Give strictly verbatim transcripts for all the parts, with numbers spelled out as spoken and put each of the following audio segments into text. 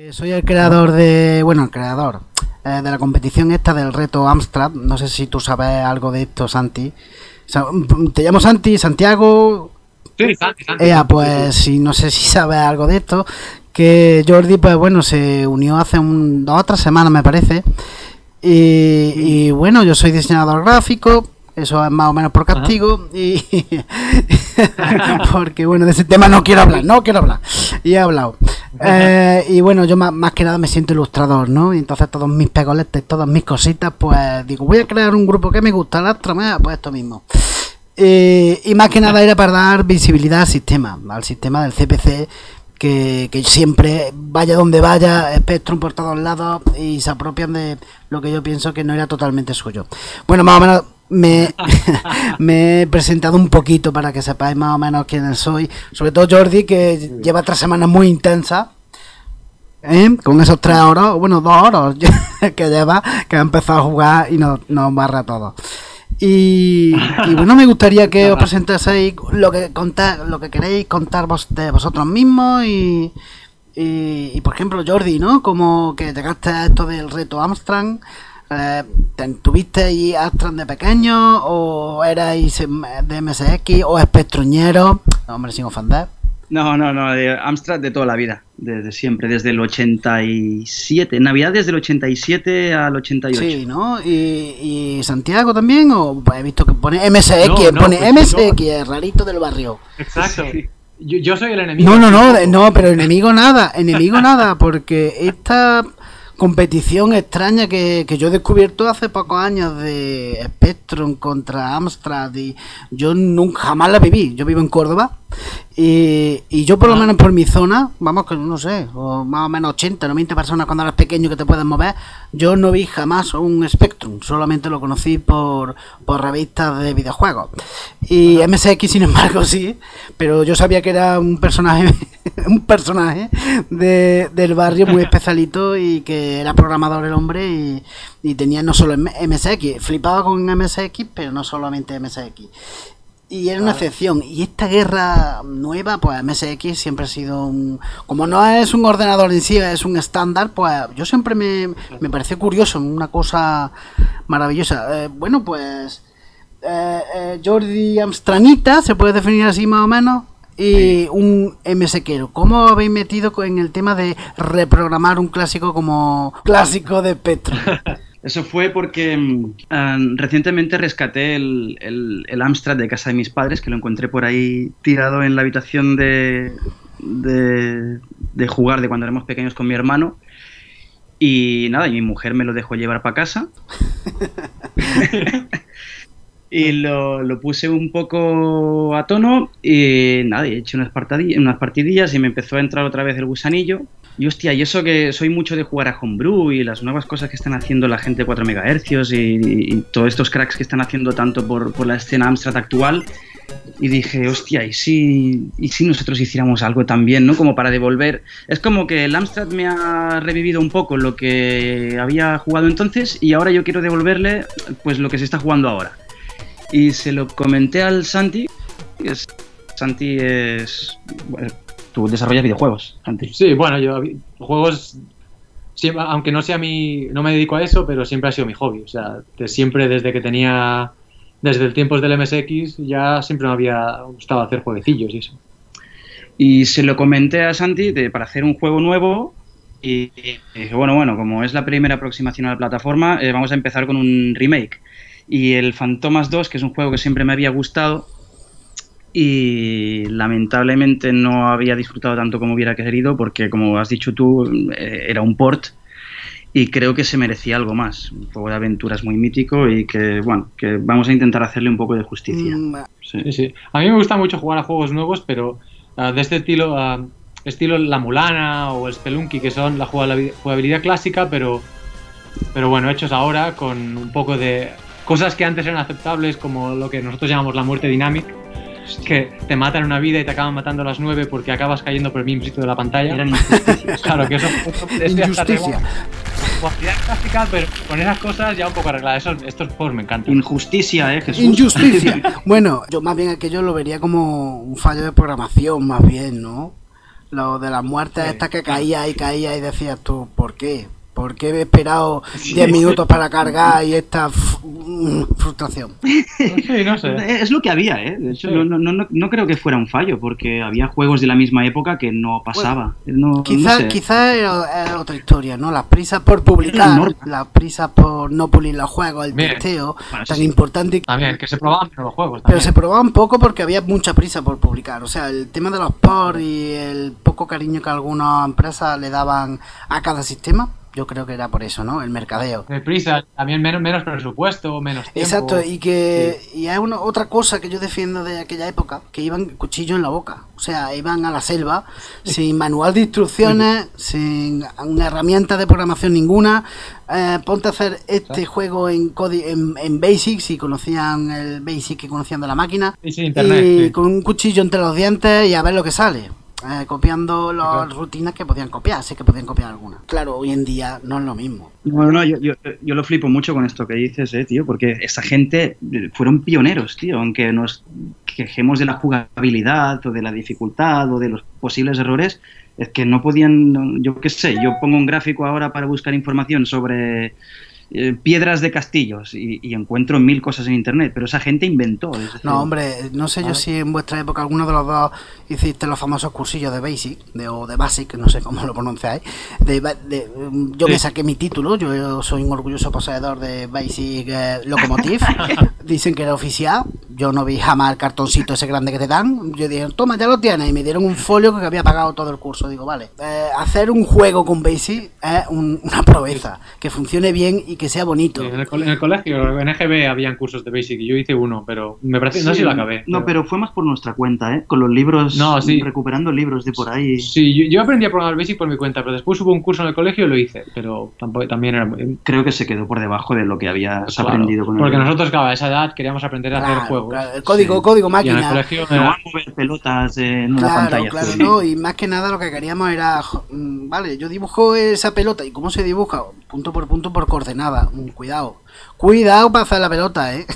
Soy el creador de, bueno, el creador eh, de la competición esta del reto Amstrad. No sé si tú sabes algo de esto, Santi. Te llamo Santi, Santiago. Sí, Santi, Santi. Ea, pues sí, no sé si sabes algo de esto. Que Jordi, pues bueno, se unió hace un, dos o tres semanas, me parece. Y, y bueno, yo soy diseñador gráfico. Eso es más o menos por castigo. Ajá. Y porque bueno, de ese tema no quiero hablar, no quiero hablar. Y he hablado. Eh, y bueno, yo más, más que nada me siento ilustrador, ¿no? Y entonces todos mis pegoletes, todas mis cositas, pues digo, voy a crear un grupo que me gusta, el Astromea, pues esto mismo. Eh, y más que nada era para dar visibilidad al sistema, al sistema del C P C, que, que siempre, vaya donde vaya, Spectrum por todos lados, y se apropian de lo que yo pienso que no era totalmente suyo. Bueno, más o menos me, me he presentado un poquito para que sepáis más o menos quién soy. Sobre todo Jordi, que lleva tres semanas muy intensas, ¿eh? Con esos tres horas, bueno, dos horas que lleva, que ha empezado a jugar y nos, nos barra a todos. Y, y bueno, me gustaría que os presentaseis lo que contar, lo que queréis contar vos, de vosotros mismos y, y, y por ejemplo Jordi, ¿no? Como que llegaste a esto del reto Amstrad. Eh, ¿Tuviste Amstrad de pequeño o erais de M S X o espectruñero? No, hombre, sin ofender. No, no, no, de Amstrad de toda la vida, desde siempre, desde el ochenta y siete, Navidad desde el ochenta y siete al ochenta y ocho. Sí, ¿no? ¿Y, y Santiago también? ¿O pues he visto que pone M S X, no, no, pone pues M S X, no. el rarito del barrio? Exacto. Sí. Yo, yo soy el enemigo. No, no, no, no, pero enemigo nada, enemigo nada, porque esta competición extraña que, que yo he descubierto hace pocos años de Spectrum contra Amstrad, y yo nunca jamás la viví. Yo vivo en Córdoba y, y yo por lo menos por mi zona, vamos, que no sé, o más o menos ochenta, noventa personas cuando eres pequeño que te puedes mover, yo no vi jamás un Spectrum, solamente lo conocí por, por revistas de videojuegos. Y M S X sin embargo sí, pero yo sabía que era un personaje un personaje de, del barrio muy especialito y que era programador el hombre y, y tenía no solo M S X, flipaba con M S X, pero no solamente M S X. Y era una excepción. Y esta guerra nueva, pues M S X siempre ha sido un... Como no es un ordenador en sí, es un estándar, pues yo siempre me, me pareció curioso, una cosa maravillosa. Eh, bueno, pues... Eh, eh, Jordi Amstranita, se puede definir así más o menos, y un MSQero. ¿Cómo habéis metido en el tema de reprogramar un clásico como clásico de Spectrum? Eso fue porque um, recientemente rescaté el, el, el Amstrad de casa de mis padres, que lo encontré por ahí tirado en la habitación de, de, de jugar de cuando éramos pequeños con mi hermano. Y nada, y mi mujer me lo dejó llevar para casa. Y lo, lo puse un poco a tono y nada, he hecho unas, unas partidillas y me empezó a entrar otra vez el gusanillo. Y hostia, y eso que soy mucho de jugar a Homebrew y las nuevas cosas que están haciendo la gente de cuatro megahercios y, y, y todos estos cracks que están haciendo tanto por, por la escena Amstrad actual. Y dije, hostia, ¿y si, ¿y si nosotros hiciéramos algo también, ¿no? Como para devolver... Es como que el Amstrad me ha revivido un poco lo que había jugado entonces y ahora yo quiero devolverle pues lo que se está jugando ahora. Y se lo comenté al Santi. Es, Santi es... Bueno, tú desarrollas videojuegos, Santi. Sí, bueno, yo juegos... Siempre, aunque no sea mi... No me dedico a eso, pero siempre ha sido mi hobby. O sea, de siempre desde que tenía... Desde el tiempos del M S X ya siempre me había gustado hacer jueguecillos y eso. Y se lo comenté a Santi de, para hacer un juego nuevo. Y, y dije, bueno, bueno, como es la primera aproximación a la plataforma, eh, vamos a empezar con un remake. Y el Fantomas dos, que es un juego que siempre me había gustado y lamentablemente no había disfrutado tanto como hubiera querido porque, como has dicho tú, eh, era un port y creo que se merecía algo más. Un juego de aventuras muy mítico y que, bueno, que vamos a intentar hacerle un poco de justicia. Mm. Sí, sí, sí. A mí me gusta mucho jugar a juegos nuevos, pero uh, de este estilo, uh, estilo La Mulana o el Spelunky, que son la jugabilidad clásica, pero, pero bueno, hechos ahora con un poco de... Cosas que antes eran aceptables, como lo que nosotros llamamos la muerte dinámica, que te matan una vida y te acaban matando a las nueve porque acabas cayendo por el mismo sitio de la pantalla. Eran injusticias. Claro, que eso, eso es Injusticia. Jugabilidad clásica, pero con esas cosas ya un poco arregladas. Eso, estos juegos me encantan. Injusticia, ¿eh, Jesús? Injusticia. Bueno, yo más bien aquello lo vería como un fallo de programación, más bien, ¿no? Lo de las muertes Sí. estas que caía y caía y decías tú, ¿por qué? ¿Por qué he esperado diez minutos para cargar y esta f- mm, frustración? Sí, no sé. Es lo que había, ¿eh? De hecho, Sí. no, no, no, no creo que fuera un fallo, porque había juegos de la misma época que no pasaba. No, no Quizás sé. quizá era, era otra historia, ¿no? Las prisas por Era publicar, enorme. las prisas por no pulir los juegos, el Bien. testeo, Bueno, eso tan sí. importante. También, que se probaban pero los juegos. Pero También. se probaban poco porque había mucha prisa por publicar. O sea, el tema de los ports y el poco cariño que algunas empresas le daban a cada sistema, yo creo que era por eso, ¿no? El mercadeo. Deprisa, también menos, menos presupuesto, menos tiempo. Exacto, y que y hay una, otra cosa que yo defiendo de aquella época, que iban cuchillo en la boca, o sea, iban a la selva sin manual de instrucciones, sin una herramienta de programación ninguna, eh, ponte a hacer este juego en, codi- en en Basic, si conocían el Basic que conocían de la máquina, Y sin internet, y sí. con un cuchillo entre los dientes y a ver lo que sale. Eh, copiando las Claro. rutinas que podían copiar, sí que podían copiar algunas. Claro, hoy en día no es lo mismo. No, no, yo, yo, yo lo flipo mucho con esto que dices, eh, tío, porque esa gente eh, fueron pioneros, tío, aunque nos quejemos de la jugabilidad o de la dificultad o de los posibles errores, es que no podían, yo qué sé, yo pongo un gráfico ahora para buscar información sobre eh, piedras de castillos y, y encuentro mil cosas en internet, pero esa gente inventó. Es decir, No, hombre, no sé yo si en vuestra época alguno de los dos hiciste los famosos cursillos de Basic, de, o de Basic, no sé cómo lo pronunciáis. De, ba- de- mm, yo Sí. me saqué mi título, yo soy un orgulloso poseedor de Basic eh, Locomotive. Dicen que era oficial, yo no vi jamás el cartoncito ese grande que te dan. Yo dije, toma, ya lo tienes, y me dieron un folio que había pagado todo el curso. Digo, vale, eh, hacer un juego con Basic es un- una proeza, que funcione bien y que sea bonito. Sí, en, el, co- en el colegio, en E G B, habían cursos de Basic y yo hice uno, pero me parece, no sé si lo acabé. No, pero fue más por nuestra cuenta, ¿eh? Con los libros, No, sí. recuperando libros de por ahí. Sí, yo, yo aprendí a programar Basic por mi cuenta, pero después hubo un curso en el colegio y lo hice, pero tampoco, también era muy... Creo que se quedó por debajo de lo que habías Claro, aprendido con el porque libro. nosotros, claro, a esa edad queríamos aprender a hacer Claro, juegos. claro, el código, Sí. código Y en el máquina. colegio No era- van a mover pelotas en una Claro, pantalla. claro, azul. no, y más que nada lo que queríamos era, jo- mm, vale, yo dibujo esa pelota, ¿y cómo se dibuja? Punto por punto por coordenada, mm, cuidado, cuidado para hacer la pelota, ¿eh?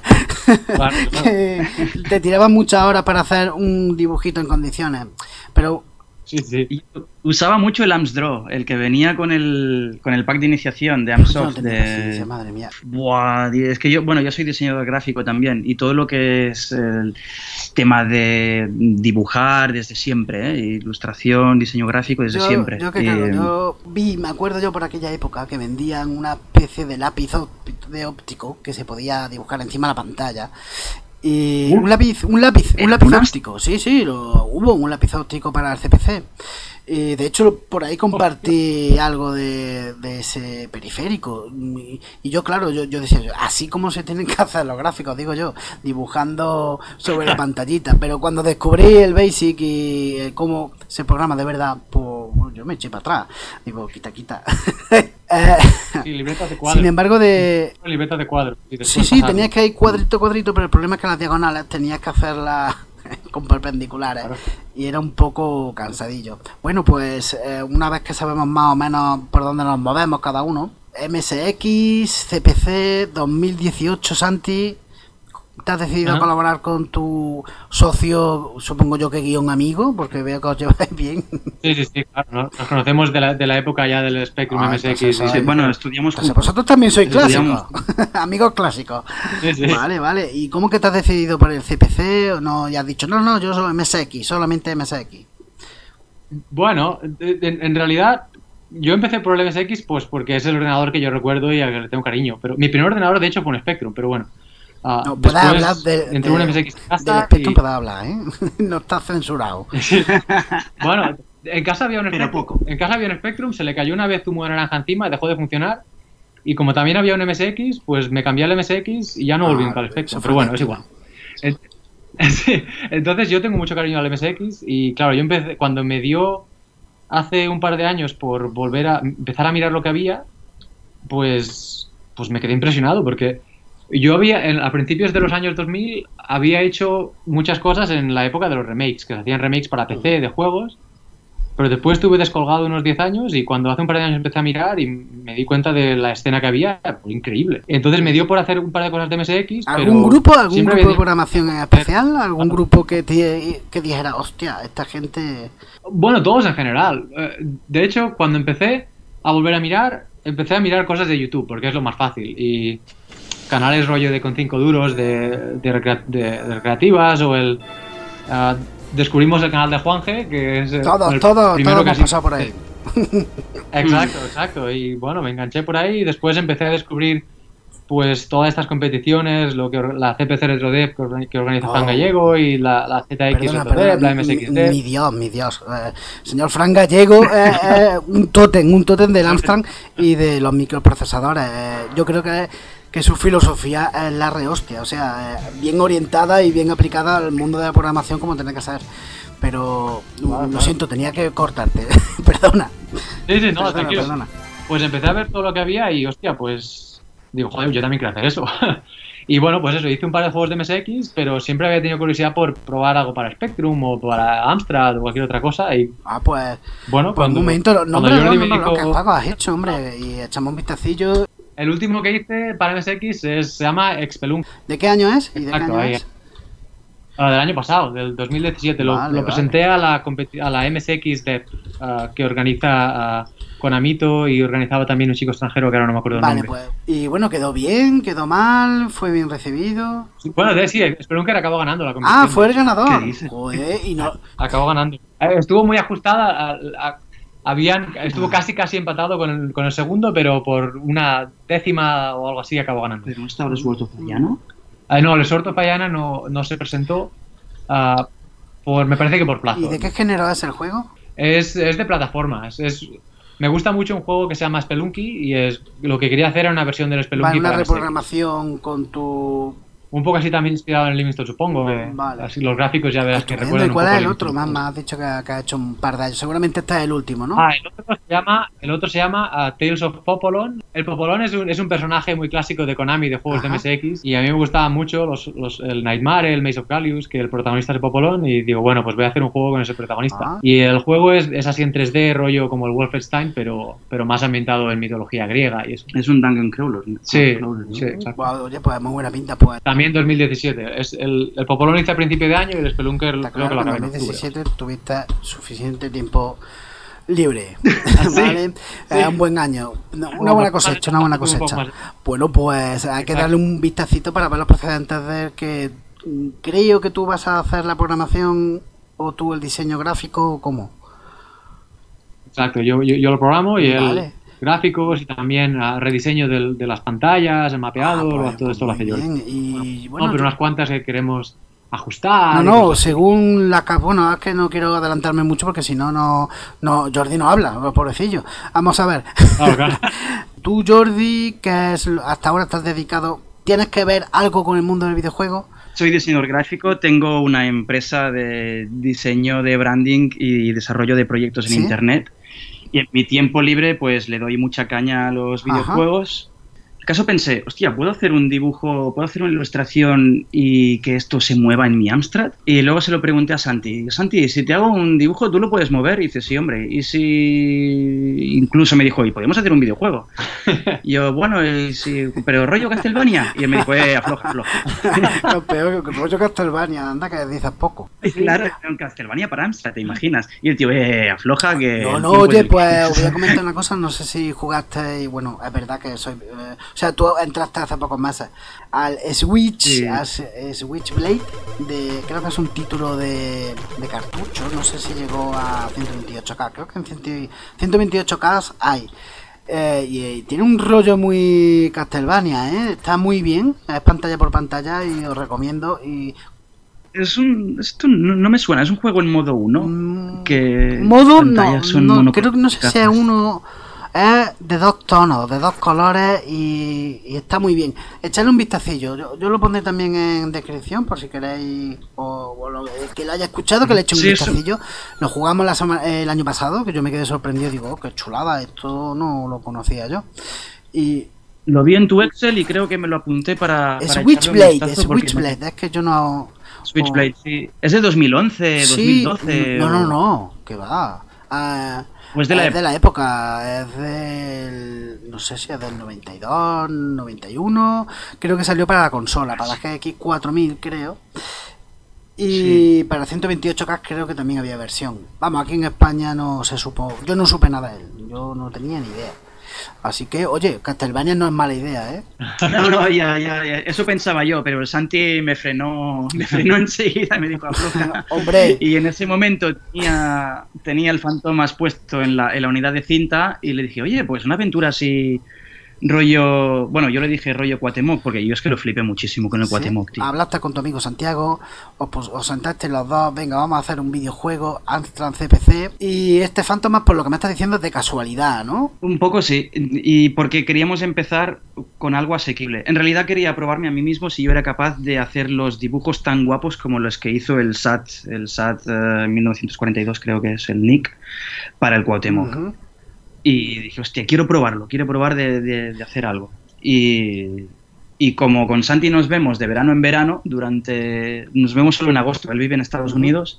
Claro, claro. Que te tiraban muchas horas para hacer un dibujito en condiciones, pero Sí, sí. Y usaba mucho el Amsdraw, el que venía con el, con el pack de iniciación de yo no Amsoft. tenía De... paciencia, madre mía. Buah, y es que yo, bueno, yo soy diseñador gráfico también y todo lo que es el tema de dibujar desde siempre, ¿eh? Ilustración, diseño gráfico desde Yo, siempre. yo, que, Y, claro, yo vi, me acuerdo yo por aquella época que vendían una especie de lápiz ópti- de óptico que se podía dibujar encima de la pantalla. Y Uh. un lápiz, un lápiz, un ¿Eh? lápiz ¿Una? óptico, sí, sí, lo, hubo un lápiz óptico para el C P C. Y de hecho, por ahí compartí algo de, de ese periférico. Y, y yo, claro, yo, yo decía, así como se tienen que hacer los gráficos, digo yo, dibujando sobre la pantallita. Pero cuando descubrí el Basic y eh, cómo se programa de verdad, pues yo me eché para atrás. Digo, quita, quita. Eh, Sí, libretas de cuadros. sin embargo, de, Libretas de cuadros. y Sí, después sí, pasarlo. tenías que ir cuadrito, cuadrito, pero el problema es que las diagonales tenías que hacerlas con perpendiculares Claro. y era un poco cansadillo. Bueno, pues eh, una vez que sabemos más o menos por dónde nos movemos cada uno, M S X, C P C dos mil dieciocho, Santi, ¿te has decidido Ajá. a colaborar con tu socio, supongo yo que guión amigo, porque veo que os lleváis bien? Sí, sí, sí, claro. ¿no? Nos conocemos de la, de la época ya del Spectrum Ah, M S X. entonces, sí, Ay, bueno, estudiamos Entonces, juntos. vosotros también sois Estudiamos. clásicos, amigos clásicos. Sí, sí. Vale, vale. ¿Y cómo que te has decidido por el C P C o no? Ya has dicho, no, no, yo soy M S X, solamente M S X. Bueno, de- de- en realidad yo empecé por el M S X pues porque es el ordenador que yo recuerdo y al que le tengo cariño. Pero mi primer ordenador de hecho fue un Spectrum, pero bueno. Ah, No, puedes después hablar de, entré de- un M S X en del casa Spectrum, y- puedes hablar, ¿eh? No está censurado. Bueno, en casa había un Pero Spectrum, poco. en casa había un Spectrum, se le cayó una vez zumo de naranja encima, dejó de funcionar. Y como también había un M S X, pues me cambié al M S X y ya no volví Ah, nunca al eso Spectrum. fue Pero bueno, es efectivo. igual. En- sí, entonces yo tengo mucho cariño al M S X y claro, yo empecé, cuando me dio hace un par de años por volver a empezar a mirar lo que había, pues, pues me quedé impresionado porque yo había, en- a principios de los años dos mil, había hecho muchas cosas en la época de los remakes, que se hacían remakes para P C de juegos pero después estuve descolgado unos diez años y cuando hace un par de años empecé a mirar y me di cuenta de la escena que había, pues, increíble. Entonces me dio por hacer un par de cosas de M S X. ¿Algún pero grupo, algún siempre grupo había- de programación en especial? ¿Algún grupo que, te- que dijera, hostia, esta gente... Bueno, todos en general. Eh, De hecho, cuando empecé a volver a mirar, empecé a mirar cosas de YouTube, porque es lo más fácil. Y canales rollo de con cinco duros, de, de, recrea- de- de recreativas, o el... ah, descubrimos el canal de Juanje, que es... eh, Todos, el todos, primero todos que hemos así- pasado por ahí. Exacto, exacto. Y bueno, me enganché por ahí y después empecé a descubrir pues todas estas competiciones, lo que or- la C P C RetroDev que, orga- que organiza Oh. Fran Gallego y la, la Z X Perdona, RetroDev, perdona, la M S X mi, Dev. mi Dios, mi Dios. Eh, señor Fran Gallego, eh, eh, un tótem, un tótem del Amstrad y de los microprocesadores. Eh, yo creo que, que su filosofía es la rehostia, o sea, eh, bien orientada y bien aplicada al mundo de la programación como tiene que ser. Pero Claro, lo claro. siento, tenía que cortarte. Perdona. Sí, sí, no, Perdona, tranquilo. perdona. Pues empecé a ver todo lo que había y hostia, pues digo, joder, yo también quiero hacer eso. Y bueno, pues eso, hice un par de juegos de M S X, pero siempre había tenido curiosidad por probar algo para Spectrum o para Amstrad o cualquier otra cosa. Y Ah, pues, bueno, pues un cuando, momento, no, cuando hombre, no, Jordi no, me no, no, dijo- ¿qué juego has hecho, hombre? Y echamos un vistacillo. el último que hice para M S X es- se llama Expelunky. ¿De qué año es? ¿Y de qué Exacto, año ahí. es? Ah, del año pasado, del dos mil diecisiete. Lo, Vale, lo vale. presenté a la, competi- a la M S X Dev, ah, que organiza ah, Konamito, y organizaba también un chico extranjero que ahora no me acuerdo el Vale, nombre. pues. Y bueno, quedó bien, quedó mal, fue bien recibido. Bueno, de, sí, Spelunker acabó ganando la competición. Ah, fue el ganador. ¿Qué dices? Joder, y no. Acabó ganando. Eh, Estuvo muy ajustada. a- a- habían, estuvo casi casi empatado con el, con el segundo, pero por una décima o algo así acabó ganando. Pero no estaba el Sword of Fallano. Eh, no, el Sorto Payana no, no se presentó. ah, por, me parece que por plazo. ¿Y de qué género es el juego? Es, es de plataformas. Es, me gusta mucho un juego que se llama Spelunky y es lo que quería hacer era una versión del Spelunky Vale, una para M S X. reprogramación con tu. Un poco así también inspirado en el Livingstone, supongo. que Vale. Así los gráficos ya verás que Estupendo. recuerdan ¿Y un cuál poco es el a otro? Más, Livingstone. más has dicho que, que ha hecho un par de años. Seguramente este es el último, ¿no? Ah, el otro se llama, el otro se llama ah, Tales of Popolon. El Popolon es un, es un personaje muy clásico de Konami, de juegos Ajá. de M S X, y a mí me gustaban mucho los, los, el Nightmare, el Maze of Gallius, que el protagonista es el Popolon, y digo, bueno, pues voy a hacer un juego con ese protagonista. Ah. Y el juego es, es así en tres D, rollo como el Wolfenstein, pero, pero más ambientado en mitología griega y eso. Es un Dungeon Crawler. ¿no? Sí, Crawler, ¿no? sí, exacto. Buah, oye, pues muy buena pinta, pues. También dos mil diecisiete. Es el, el Popolon hice a principio de año y el Spelunker Está creo claro que lo que en acabé en octubre. dos mil diecisiete tuviste suficiente tiempo libre. ¿Ah, sí? ¿Vale? Eh, un buen año. No, una buena cosecha, una buena Un poco cosecha. más. Bueno, pues hay que Exacto. darle un vistacito para ver los precedentes de que mm, creo que tú vas a hacer la programación o tú el diseño gráfico o cómo. Exacto, yo, yo, yo lo programo y Vale. el gráficos y también ah, rediseño del- de las pantallas, el mapeado, Ah, pues, todo esto pues lo hace muy yo. bien. Y bueno, no, pero tú- unas cuantas que queremos ajustar. no, y no, cosas así. según la cap, bueno, es que no quiero adelantarme mucho porque si no, no, no, Jordi no habla, pobrecillo. Vamos a ver. Claro, claro. Tú, Jordi, que es, hasta ahora estás dedicado, ¿tienes que ver algo con el mundo del videojuego? Soy diseñador gráfico, tengo una empresa de diseño de branding y desarrollo de proyectos en ¿Sí? internet. Y en mi tiempo libre, pues le doy mucha caña a los Ajá. videojuegos. El caso pensé, hostia, ¿puedo hacer un dibujo, puedo hacer una ilustración y que esto se mueva en mi Amstrad? Y luego se lo pregunté a Santi. Santi, si te hago un dibujo, ¿tú lo puedes mover? Y dice, sí, hombre. Y si... Incluso me dijo, ¿y podemos hacer un videojuego? Y yo, bueno, y si... pero rollo Castlevania. Y él me dijo, eh, afloja, afloja. Lo peor que rollo Castlevania, anda que dices poco. Y claro, en Castlevania para Amstrad, ¿te imaginas? Y el tío, eh, afloja que... No, el no, tiempo es oye, el- pues os voy a comentar una cosa, no sé si jugaste, y bueno, es verdad que soy... eh, o sea, tú entraste hace pocos meses al Switch, Sí. al Switchblade, de, creo que es un título de, de cartucho, no sé si llegó a ciento veintiocho K, creo que en ciento veintiocho K hay. Eh, y, eh, tiene un rollo muy Castlevania, ¿eh? Está muy bien, es pantalla por pantalla y os recomiendo. Y Es un... Esto no, no me suena, es un juego en modo uno. Mm, Que modo las no, pantallas son no creo que no sé si es monocromáticas. uno, es de dos tonos, de dos colores y, y está muy bien. Echarle un vistacillo, yo, yo lo pondré también en descripción por si queréis, o, o lo, el que lo haya escuchado, que le eche un Sí, eso. vistacillo. Lo jugamos la sema- el año pasado, que yo me quedé sorprendido, digo, oh, qué chulada, esto no lo conocía yo. Y Lo vi en tu Excel y creo que me lo apunté para... para Switchblade, echarle un vistazo porque Switchblade, es que yo no... me- Switchblade, sí. Es de dos mil once, Sí, dos mil doce... no, no, o- no, que va. Ah, Pues de la, es de la época, es del... no sé si es del noventa y dos, noventa y uno, creo que salió para la consola, para la G X cuatro mil creo. Y sí. Para ciento veintiocho K creo que también había versión. Vamos, aquí en España no se supo, yo no supe nada de él, yo no tenía ni idea. Así que, oye, Castlevania no es mala idea, ¿eh? No, no, ya, ya, ya, eso pensaba yo, pero el Santi me frenó, me frenó enseguida y me dijo, afloja. Hombre. Y en ese momento tenía, tenía el Fantomas puesto en la, en la unidad de cinta y le dije, oye, pues una aventura así, rollo... Bueno, yo le dije rollo Cuauhtémoc, porque yo es que lo flipé muchísimo con el ¿sí? Cuauhtémoc, tío. Hablaste con tu amigo Santiago, os, pues, os sentaste los dos, venga, vamos a hacer un videojuego, Amstrad C P C, y este Fantomas, por lo que me estás diciendo, es de casualidad, ¿no? Un poco sí, y porque queríamos empezar con algo asequible. En realidad quería probarme a mí mismo si yo era capaz de hacer los dibujos tan guapos como los que hizo el S A T, el S A T uh, mil novecientos cuarenta y dos creo que es, el Nick, para el Cuauhtémoc. Uh-huh. Y dije, hostia, quiero probarlo, quiero probar de, de, de hacer algo. Y, y como con Santi nos vemos de verano en verano, durante nos vemos solo en agosto, él vive en Estados uh-huh. Unidos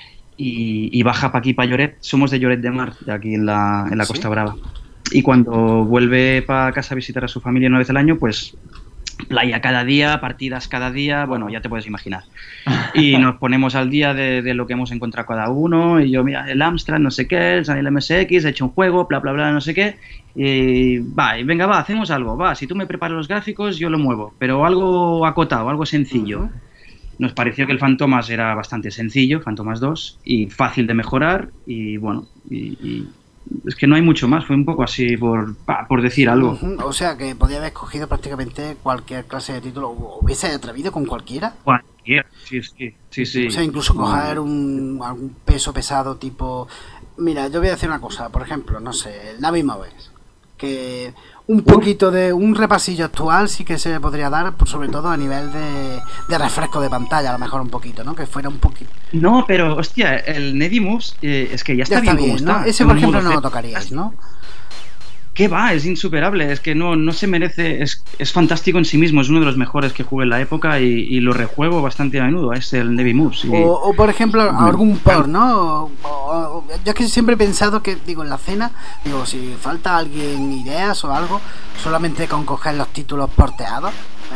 y, y baja para aquí, para Lloret, somos de Lloret de Mar, de aquí en la, en la Costa ¿sí? Brava. Y cuando vuelve para casa a visitar a su familia una vez al año, pues playa cada día, partidas cada día, bueno, ya te puedes imaginar. Y nos ponemos al día de, de lo que hemos encontrado cada uno, y yo, mira, el Amstrad, no sé qué, el M S X, he hecho un juego, bla, bla, bla, no sé qué, y va, y venga, va, hacemos algo, va, si tú me preparas los gráficos, yo lo muevo, pero algo acotado, algo sencillo. Uh-huh. Nos pareció que el Fantomas era bastante sencillo, Fantomas dos, y fácil de mejorar, y bueno, y... y es que no hay mucho más, fue un poco así por, por decir algo. O sea, que podía haber escogido prácticamente cualquier clase de título, ¿hubiese atrevido con cualquiera? Cualquiera, sí, sí, sí, sí. O sea, incluso coger un, algún peso pesado tipo... Mira, yo voy a decir una cosa, por ejemplo, no sé, el Navi Moves, que un poquito de un repasillo actual sí que se podría dar, sobre todo a nivel de, de refresco de pantalla, a lo mejor un poquito, ¿no? Que fuera un poquito... No, pero, hostia, el Navi Moves eh, es que ya está, ya está bien, bien, como ¿no? está. Ese, por ejemplo, no lo tocaríais, ¿no? ¿Qué va? Es insuperable, es que no, no se merece, es, es fantástico en sí mismo, es uno de los mejores que jugué en la época y, y lo rejuego bastante a menudo, es el Navi Moves. Y... O, o, por ejemplo, algún port, ¿no? O, o, yo es que siempre he pensado que, digo, en la cena, digo, si falta alguien ideas o algo, solamente con coger los títulos porteados.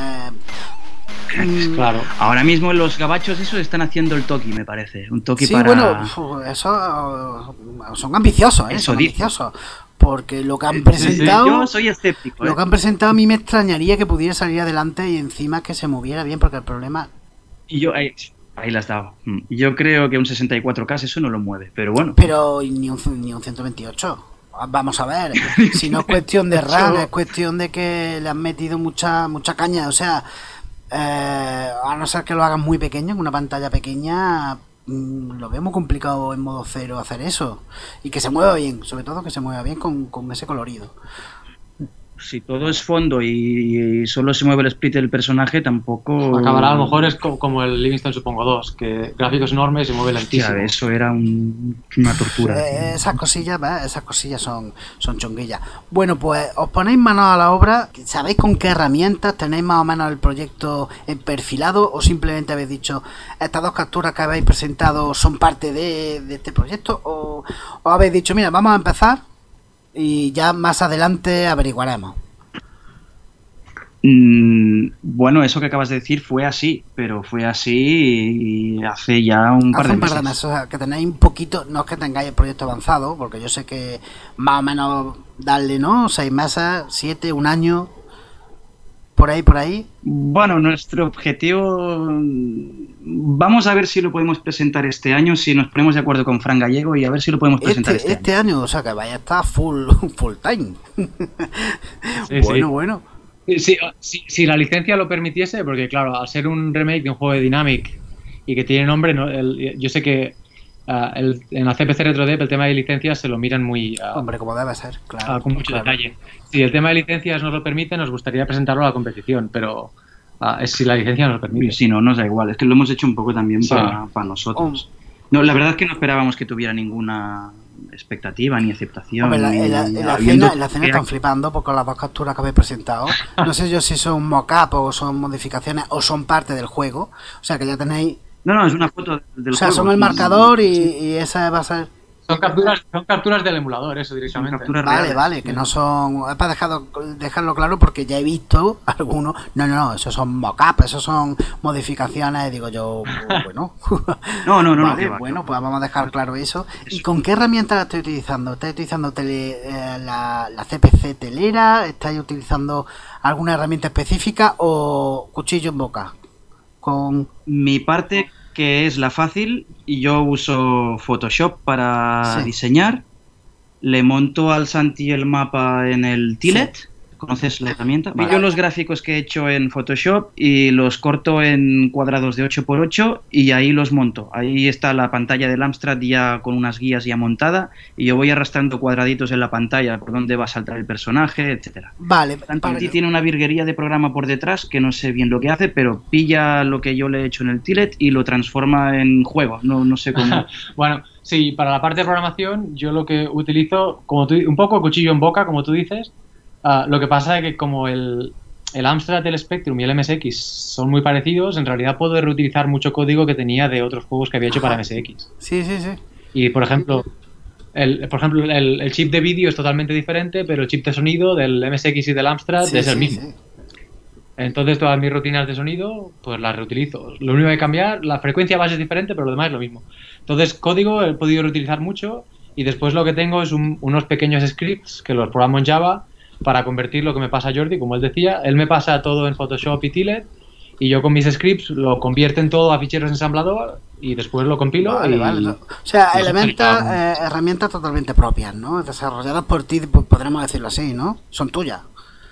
Eh, Claro. Ahora mismo los gabachos esos están haciendo el Toki, me parece. Un Toki sí, para... bueno, eso son ambiciosos, ¿eh? Eso son digo. ambiciosos. Porque lo que han presentado... Sí, sí, yo soy escéptico. Lo ¿eh? que han presentado a mí me extrañaría que pudiera salir adelante y encima que se moviera bien, porque el problema... Y yo... Ahí, ahí la has dado. Yo creo que un sesenta y cuatro K eso no lo mueve, pero bueno. Pero ni un, ni un ciento veintiocho. Vamos a ver, si no es cuestión de RAM, es cuestión de que le han metido mucha mucha caña, o sea, eh, a no ser que lo hagan muy pequeño, en una pantalla pequeña, mmm, lo veo muy complicado en modo cero hacer eso, y que se mueva bien, sobre todo que se mueva bien con, con ese colorido. Si todo es fondo y, y solo se mueve el split del personaje, tampoco... Acabará a lo mejor es co como el Livingston supongo dos, que gráficos enormes y mueve lentísimo. Hostia, eso era un, una tortura. Eh, esas cosillas, ¿ves? Esas cosillas son, son chunguillas. Bueno, pues os ponéis manos a la obra, ¿sabéis con qué herramientas? ¿Tenéis más o menos el proyecto perfilado o simplemente habéis dicho estas dos capturas que habéis presentado son parte de, de este proyecto? ¿O, o habéis dicho, mira, vamos a empezar y ya más adelante averiguaremos? Mm, bueno, eso que acabas de decir fue así, pero fue así y hace ya un par hace de un par meses. de meses, o sea, que tenéis un poquito, no es que tengáis el proyecto avanzado, porque yo sé que más o menos darle, ¿no? Seis meses, siete, un año, por ahí, por ahí. Bueno, nuestro objetivo, vamos a ver si lo podemos presentar este año, si nos ponemos de acuerdo con Fran Gallego y a ver si lo podemos presentar este, este, este año. año. O sea, que vaya a estar full, full time. Sí, bueno, sí. bueno. Si, si, si la licencia lo permitiese, porque claro, al ser un remake de un juego de Dynamic y que tiene nombre, no, el, yo sé que uh, el, en la C P C RetroDev el tema de licencias se lo miran muy... Uh, Hombre, como debe ser, claro. Uh, con mucho claro. detalle. Si el tema de licencias nos lo permite, nos gustaría presentarlo a la competición, pero uh, es si la licencia nos lo permite. Si no, nos da igual. Es que lo hemos hecho un poco también sí. para, para nosotros. Oh. No, la verdad es que no esperábamos que tuviera ninguna expectativa ni aceptación. Hombre, ni, en la, en la habiendo... cena, en la cena están flipando porque las dos capturas que habéis presentado, no sé yo si son mock-up o son modificaciones o son parte del juego, o sea que ya tenéis... No, no, es una foto del O sea, juego. son el marcador y, y esa va a ser... Son capturas, son capturas del emulador, eso directamente. Son capturas Vale, reales. vale, que no son... Es para dejarlo, dejarlo claro porque ya he visto algunos... No, no, no, esos son mock-up, esos son modificaciones, digo yo, bueno... No, no, no, no, vale, que va, bueno, que pues vamos a dejar claro eso. ¿Y con qué herramienta la estoy utilizando? ¿Estáis utilizando tele, eh, la, la C P C telera? ¿Estáis utilizando alguna herramienta específica o cuchillo en boca? Con... Mi parte, que es la fácil, y yo uso Photoshop para Sí. diseñar. Le monto al Santi el mapa en el Tillet. Sí. ¿Conoces la herramienta? Vale. Yo los gráficos que he hecho en Photoshop y los corto en cuadrados de ocho por ocho y ahí los monto. Ahí está la pantalla del Amstrad ya con unas guías ya montada y yo voy arrastrando cuadraditos en la pantalla por dónde va a saltar el personaje, etcétera. Vale, Santi para- tiene una virguería de programa por detrás que no sé bien lo que hace, pero pilla lo que yo le he hecho en el Tillet y lo transforma en juego. No, no sé cómo. Bueno, sí, para la parte de programación yo lo que utilizo, como tú, un poco cuchillo en boca, como tú dices. Uh, lo que pasa es que como el, el Amstrad, el Spectrum y el M S X son muy parecidos, en realidad puedo reutilizar mucho código que tenía de otros juegos que había hecho para M S X. Sí, sí, sí. Y por ejemplo, el, por ejemplo el, el chip de vídeo es totalmente diferente, pero el chip de sonido del M S X y del Amstrad Sí, es el sí, mismo. sí. Entonces todas mis rutinas de sonido pues las reutilizo. Lo único que cambiar, la frecuencia base es diferente, pero lo demás es lo mismo. Entonces código he podido reutilizar mucho y después lo que tengo es un- unos pequeños scripts que los programo en Java para convertir lo que me pasa a Jordi, como él decía. Él me pasa todo en Photoshop y Tillet y yo con mis scripts lo convierto en todo a ficheros ensamblador y después lo compilo. Vale, y, vale. O sea, y eso elementos, sería- eh, herramientas totalmente propias, ¿no? Desarrolladas por ti, pues, podremos decirlo así, ¿no? Son tuyas.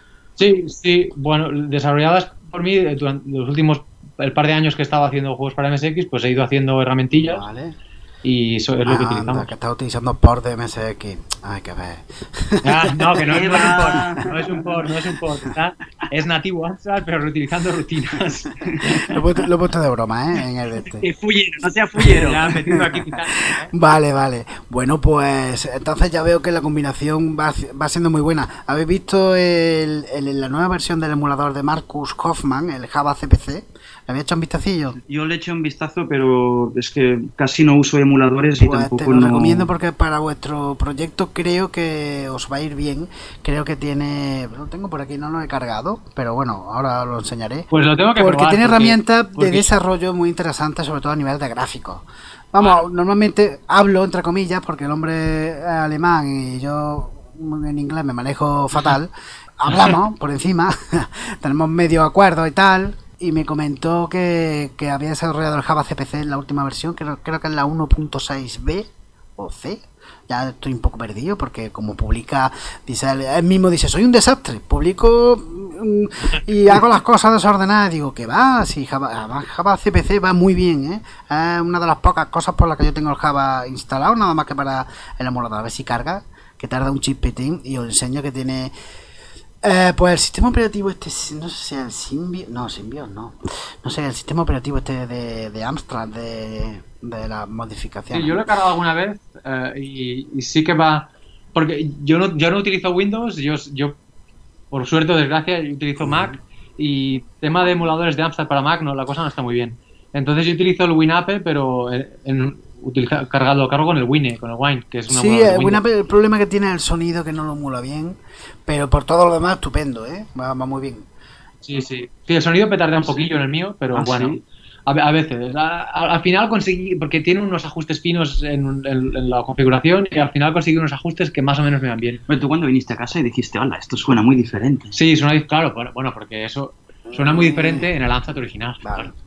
Sí, sí, bueno, desarrolladas por mí eh, durante los últimos el par de años que estaba haciendo juegos para M S X, pues he ido haciendo herramientillas Vale. y eso es lo que Anda, utilizamos. que estás utilizando port de M S X. Hay que ver. Ah, no, que no, no es un Eva. port, no es un port, no es un port, está- es nativo Amstrad, pero reutilizando rutinas. Lo he puesto, lo he puesto de broma, ¿eh? En el de este. ¡Qué fullero! ¡No sea fullero! Ya han metido aquí quizás, ¿eh? Vale, vale. Bueno, pues entonces ya veo que la combinación va, va siendo muy buena. ¿Habéis visto el, el- la nueva versión del emulador de Marcus Hoffman, el Java C P C? ¿Le habéis hecho un vistacillo? Yo le eché un vistazo, pero es que casi no uso emuladores y Pues tampoco te lo no... recomiendo porque para vuestro proyecto creo que os va a ir bien. Creo que tiene... Lo tengo por aquí, no lo he cargado, pero bueno, ahora lo enseñaré. Pues lo tengo que Porque probar. tiene herramientas de porque- desarrollo muy interesantes, sobre todo a nivel de gráficos. Vamos, normalmente hablo entre comillas porque el hombre es alemán y yo en inglés me manejo fatal. Hablamos por encima, tenemos medio acuerdo y tal. Y me comentó que, que había desarrollado el Java C P C en la última versión, creo, creo que es la uno punto seis B o C. Ya estoy un poco perdido porque como publica, dice él, él mismo dice, soy un desastre, publico mm, y hago las cosas desordenadas. Digo, que va, si Java, además Java C P C va muy bien, ¿eh? Es una de las pocas cosas por las que yo tengo el Java instalado, nada más que para el emulador. A ver si carga, que tarda un chispitín y os enseño que tiene... Eh, pues el sistema operativo este, no sé si es el Symbian, no, Symbian no, no sé, el sistema operativo este de, de Amstrad, de, de las modificaciones. Sí, yo lo he cargado alguna vez eh, y, y sí que va. Porque yo no, yo no utilizo Windows, yo, yo por suerte o desgracia yo utilizo Mac y tema de emuladores de Amstrad para Mac no, la cosa no está muy bien. Entonces yo utilizo el WinApe, pero en, en, utiliza, cargado, lo cargo con el Wine, con el Wine, que es una Sí, el, Winamp, el problema que tiene es el sonido, que no lo emula bien, pero por todo lo demás estupendo, ¿eh? Va, va muy bien. Sí, sí. Sí, el sonido petardea un poquillo en el mío, pero Ah, bueno, ¿sí? a, a veces. A- a- al final conseguí, porque tiene unos ajustes finos en, en- en la configuración y al final conseguí unos ajustes que más o menos me van bien. Bueno, tú cuando viniste a casa y dijiste, hola, esto suena muy diferente. Sí, suena, dif- claro, bueno, bueno, porque eso suena muy diferente en el Amstrad original. Vale. Claro.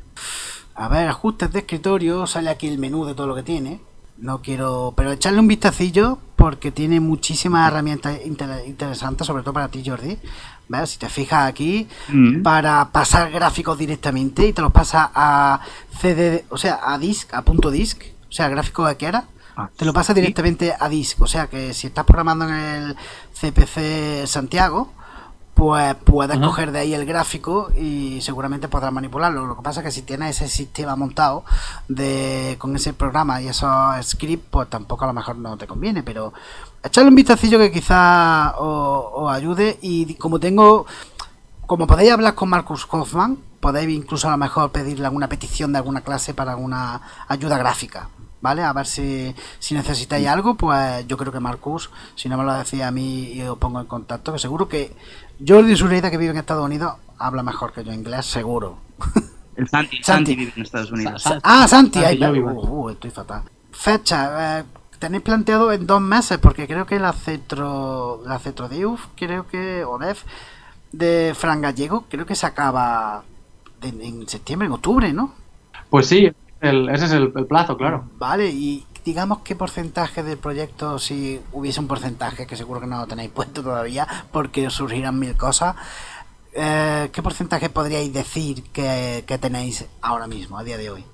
A ver, ajustes de escritorio, sale aquí el menú de todo lo que tiene. No quiero, pero echarle un vistacillo porque tiene muchísimas herramientas inter- interesantes, sobre todo para ti, Jordi. ¿Ves? Si te fijas aquí, Mm. para pasar gráficos directamente y te los pasa a C D, o sea, a disk, a punto disk, o sea, gráfico que quieras, Ah, te lo pasa ¿sí? directamente a disk. O sea, que si estás programando en el C P C Santiago, pues puedes Ajá. coger de ahí el gráfico y seguramente podrás manipularlo. Lo que pasa es que si tienes ese sistema montado de con ese programa y esos scripts, pues tampoco a lo mejor no te conviene, pero echarle un vistacillo que quizás os, os ayude. Y como tengo, como podéis hablar con Marcus Hoffman, podéis incluso a lo mejor pedirle alguna petición de alguna clase para alguna ayuda gráfica. ¿vale? A ver si, si necesitáis algo, pues yo creo que Marcus, si no me lo decía a mí y os pongo en contacto, que seguro que Jordi Sureida, que vive en Estados Unidos, habla mejor que yo inglés, seguro. El Santi, Santi. Santi vive en Estados Unidos. Sa- ah, Santi, Santi, ay, yo uh, vivo. uh, estoy fatal. Fecha, eh, tenéis planteado en dos meses, porque creo que la Cetro, la Cetro Deuf, creo que, o Def, de Fran Gallego, creo que se acaba en, en septiembre, en octubre, ¿no? Pues sí, el- ese es el, el plazo, claro. Vale, y digamos qué porcentaje del proyecto, si hubiese un porcentaje, que seguro que no lo tenéis puesto todavía, porque os surgirán mil cosas, eh, ¿qué porcentaje podríais decir que, que tenéis ahora mismo, a día de hoy?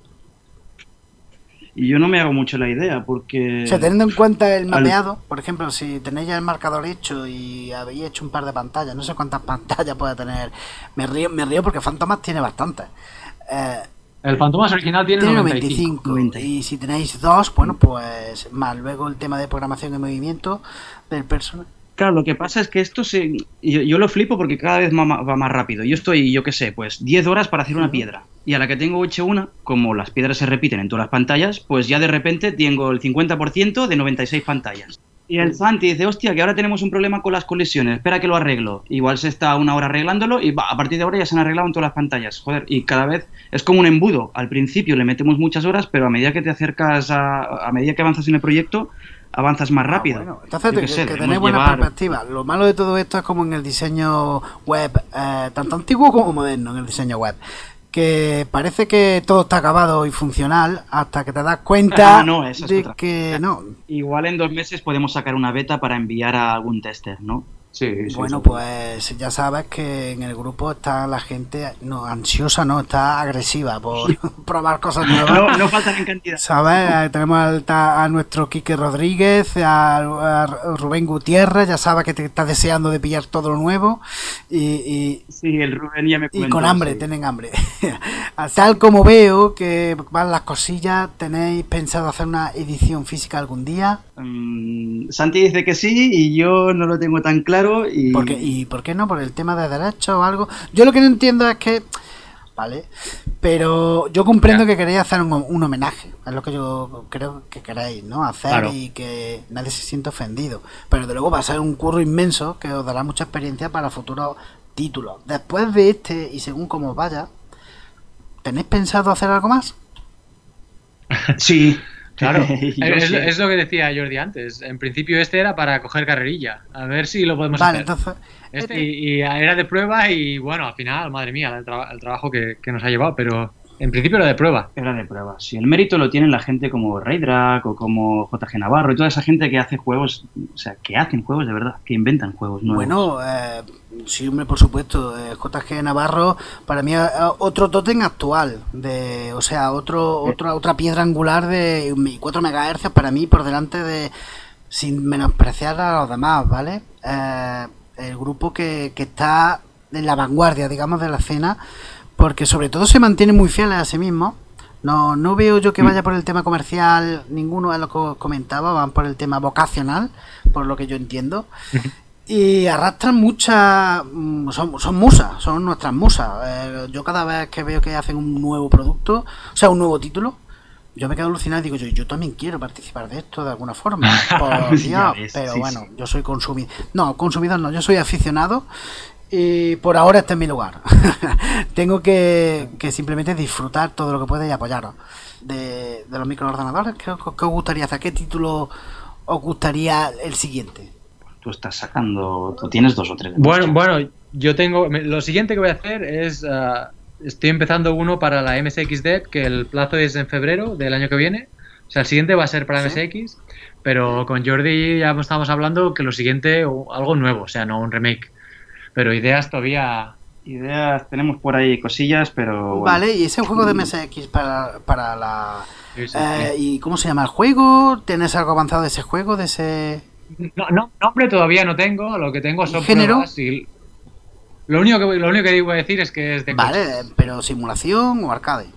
Y yo no me hago mucho la idea, porque... O sea, teniendo en cuenta el al- mapeado, por ejemplo, si tenéis ya el marcador hecho y habéis hecho un par de pantallas, no sé cuántas pantallas puede tener, me río, me río porque Fantomas tiene bastantes. Eh, El Fantomas original tiene, tiene noventa y noventa y cinco. cinco, noventa. y si tenéis dos, bueno, pues más luego el tema de programación y movimiento del personaje. Claro, lo que pasa es que esto se... Yo, yo lo flipo porque cada vez ma- va más rápido. Yo estoy, yo qué sé, pues diez horas para hacer una Ujú. piedra. Y a la que tengo hecho una, como las piedras se repiten en todas las pantallas, pues ya de repente tengo el cincuenta por ciento de noventa y seis pantallas. Y el Santi dice, hostia, que ahora tenemos un problema con las colisiones, espera que lo arreglo. Igual se está una hora arreglándolo y va, a partir de ahora ya se han arreglado en todas las pantallas. Joder, y cada vez es como un embudo. Al principio le metemos muchas horas, pero a medida que te acercas, a, a medida que avanzas en el proyecto, avanzas más rápido. Ah, bueno, entonces Yo que, qué sé, que debemos tenéis buena llevar- perspectiva. Lo malo de todo esto es como en el diseño web, eh, tanto antiguo como moderno en el diseño web, que parece que todo está acabado y funcional hasta que te das cuenta Ah, no, esa es de otra. que no. Igual en dos meses podemos sacar una beta para enviar a algún tester, ¿no? Sí, sí, Bueno, sí. pues ya sabes que en el grupo está la gente no ansiosa, no, está agresiva por probar cosas nuevas. No, no faltan en cantidad. ¿Sabes? Eh, Tenemos al- ta- a, nuestro Quique Rodríguez, a, a Rubén Gutiérrez, ya sabes que te está deseando de pillar todo lo nuevo y, y, Sí, el Rubén ya me y comentó, con hambre, sí. tienen hambre. Tal como veo que van las cosillas, ¿tenéis pensado hacer una edición física algún día? Mm, Santi dice que sí y yo no lo tengo tan claro y... ¿Por qué? ¿Y por qué no? ¿Por el tema de derechos o algo? Yo lo que no entiendo es que... Vale, pero yo comprendo Ya. que queréis hacer un, un homenaje, es lo que yo creo que queréis, ¿no? Hacer Claro. y que nadie se sienta ofendido. Pero de luego va a ser un curro inmenso que os dará mucha experiencia para futuros títulos. Después de este, y según cómo vaya, ¿tenéis pensado hacer algo más? Sí. Claro, Yo es, sí. es lo que decía Jordi antes. En principio este era para coger carrerilla. A ver si lo podemos Vale, hacer. entonces... Este, y, y era de prueba y bueno, al final, madre mía, el, tra- el trabajo que, que nos ha llevado, pero en principio era de prueba. Era de prueba. Sí, el mérito lo tienen la gente como Raydrag o como J G Navarro y toda esa gente que hace juegos, o sea, que hacen juegos de verdad, que inventan juegos nuevos. Bueno, eh, sí, hombre, por supuesto. eh, J G Navarro, para mí, es otro tótem actual. de O sea, otro otra otra piedra angular de cuatro megahercios para mí, por delante de. Sin menospreciar a los demás, ¿vale? Eh, el grupo que, que está en la vanguardia, digamos, de la escena, porque sobre todo se mantiene muy fiel a sí mismo. No, no veo yo que vaya por el tema comercial, ninguno es lo que os comentaba, van por el tema vocacional, por lo que yo entiendo. Y arrastran muchas. mm, Son, son musas, son nuestras musas. Eh, yo cada vez que veo que hacen un nuevo producto, o sea, un nuevo título, yo me quedo alucinado y digo, yo, yo también quiero participar de esto de alguna forma. Por Ya Dios, ves, pero sí, bueno, sí. yo soy consumidor. No, consumidor no, yo soy aficionado. Y por ahora este es mi lugar. Tengo que, que simplemente disfrutar todo lo que pueda y apoyaros. De, de los microordenadores, ¿qué, os- qué os gustaría hacer? ¿Qué título os gustaría el siguiente? Tú estás sacando, tú tienes dos o tres. de Bueno, marcha. bueno, yo tengo. me- Lo siguiente que voy a hacer es. ah, estoy empezando uno para la M S X Dev, que el plazo es en febrero del año que viene. O sea, el siguiente va a ser para ¿Sí? M S X, pero con Jordi ya estábamos hablando que lo siguiente, o algo nuevo, o sea, no un remake. Pero ideas todavía. Ideas, tenemos por ahí cosillas, pero... bueno. Vale, y ese juego de M S X para, para la... Sí, sí, eh, sí. ¿Y cómo se llama el juego? ¿Tienes algo avanzado de ese juego? De ese... No, no, nombre todavía no tengo, lo que tengo son ¿Género? pruebas y lo único que lo único que voy a decir es que es de Vale, coches. pero simulación o arcade.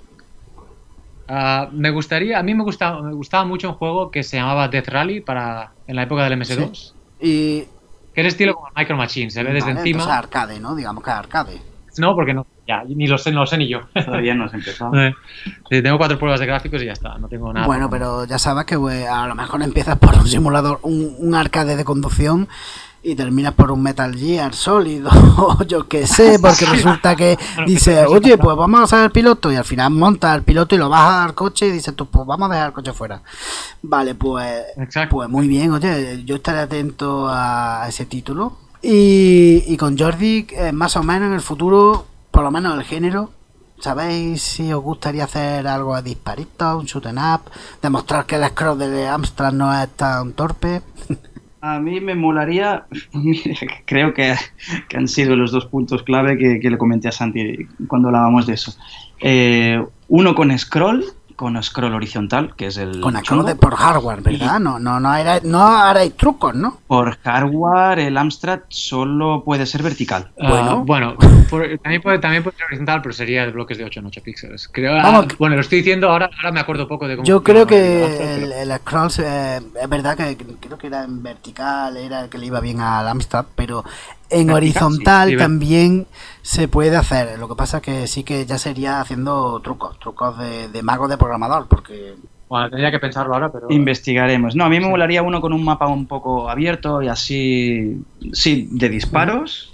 Ah, me gustaría, a mí me gustaba, me gustaba mucho un juego que se llamaba Death Rally para en la época del M S dos, Y... que era estilo como el Micro Machine, se ve desde vale, encima. entonces arcade, ¿no? Digamos que es arcade. no, porque no, ya, ni lo sé, no lo sé ni yo. Todavía no has empezado. Eh, sí, tengo cuatro pruebas de gráficos y ya está, no tengo nada. Bueno, pero ya sabes que pues, a lo mejor empiezas por un simulador, un, un arcade de conducción y terminas por un Metal Gear Solid o yo qué sé, porque resulta que dices, oye, pues vamos a hacer el piloto y al final montas el piloto y lo bajas al coche y dices tú, pues vamos a dejar el coche fuera. Vale, pues, pues muy bien, oye, yo estaré atento a ese título. Y, y con Jordi, eh, más o menos en el futuro, por lo menos el género, ¿sabéis si os gustaría hacer algo de disparitos, un shoot 'em up, demostrar que el scroll de Amstrad no es tan torpe? A mí me molaría, creo que, que han sido los dos puntos clave que, que le comenté a Santi cuando hablábamos de eso. Eh, uno con scroll, con scroll horizontal, que es el... Con scroll de, por hardware, ¿verdad? Y no, no, no, era, no haréis trucos, ¿no? Por hardware, el Amstrad solo puede ser vertical. Uh, bueno, bueno por, también, puede, también puede ser horizontal, pero sería de bloques de ocho en ocho píxeles. Creo, Vamos, ah, bueno, lo estoy diciendo, ahora, ahora me acuerdo poco de cómo... Yo creo que el, el, el, el scroll, eh, es verdad que creo que era en vertical, era el que le iba bien al Amstrad, pero... En vertical, horizontal sí, sí, también se puede hacer. Lo que pasa es que sí que ya sería haciendo trucos, trucos de, de mago de programador, porque... Bueno, tendría que pensarlo ahora, pero... Investigaremos. No, a mí me sí. molaría uno con un mapa un poco abierto y así, sí, de disparos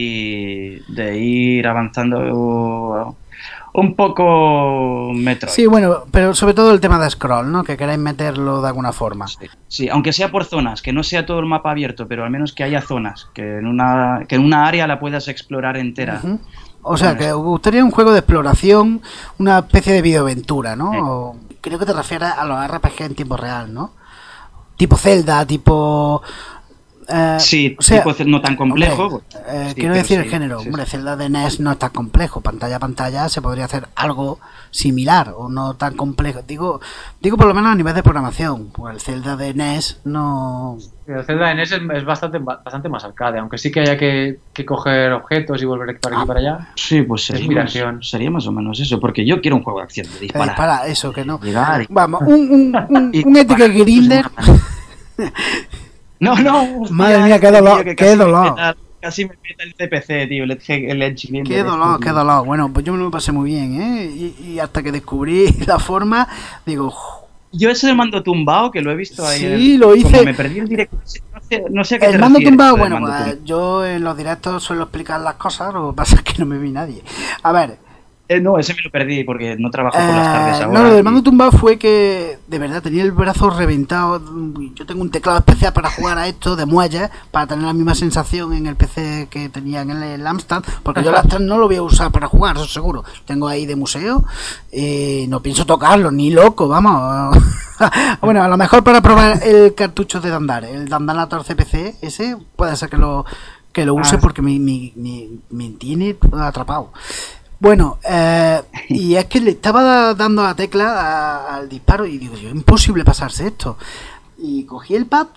y de ir avanzando un poco Metroid. Sí, bueno, pero sobre todo el tema de scroll, ¿no? Que queráis meterlo de alguna forma. Sí, sí, aunque sea por zonas, que no sea todo el mapa abierto, pero al menos que haya zonas, que en una, que en una área la puedas explorar entera. Uh-huh. O sea, que os gustaría un juego de exploración, una especie de videoaventura, ¿no? Sí. O, creo que te refieres a los R P G en tiempo real, ¿no? Tipo Zelda, tipo... Eh, sí, o sea, tipo no tan complejo. Hombre, eh, sí, quiero decir sí, el género. Sí, hombre, Zelda de N E S no es tan complejo. Pantalla a pantalla se podría hacer algo similar o no tan complejo. Digo, digo por lo menos a nivel de programación. Pues el Zelda de N E S no. El Zelda de N E S es, es bastante, bastante más arcade, aunque sí que haya que, que coger objetos y volver para aquí ah, para allá. Sí, pues sería más, sería más o menos eso, porque yo quiero un juego de acción, de disparar. Dispara, eso que no. Llegar y... Vamos, un, un, un, un ética grinder. No, no. Madre mía, qué dolor, qué casi dolor. Me peta, casi me peta el C P C, tío, el Edge Grinder. Qué dolor, qué dolor. Bueno, pues yo me lo pasé muy bien, ¿eh? Y, y hasta que descubrí la forma, digo... Yo ese del mando tumbado, que lo he visto ahí. Sí, el, lo hice. Como me perdí el directo. No sé, no sé a qué el te mando refieres, tumbado, bueno, mando pues tumbado. yo en los directos suelo explicar las cosas, lo que pasa es que no me vi nadie. A ver... Eh, no, ese me lo perdí porque no trabajo por las tardes ahora. No, lo del mando y... tumbado fue que de verdad tenía el brazo reventado. Yo tengo un teclado especial para jugar a esto de muelles, para tener la misma sensación en el P C que tenía en el Amstrad, porque yo el Amstrad no lo voy a usar para jugar, eso seguro. Tengo ahí de museo y no pienso tocarlo, ni loco, vamos. Bueno, a lo mejor para probar el cartucho de Dandar, el Dandanator C P C, ese puede ser que lo, que lo use ah, porque me, me, me, me tiene atrapado. Bueno, eh, y es que le estaba dando la tecla a, al disparo y digo yo, es imposible pasarse esto. Y cogí el pad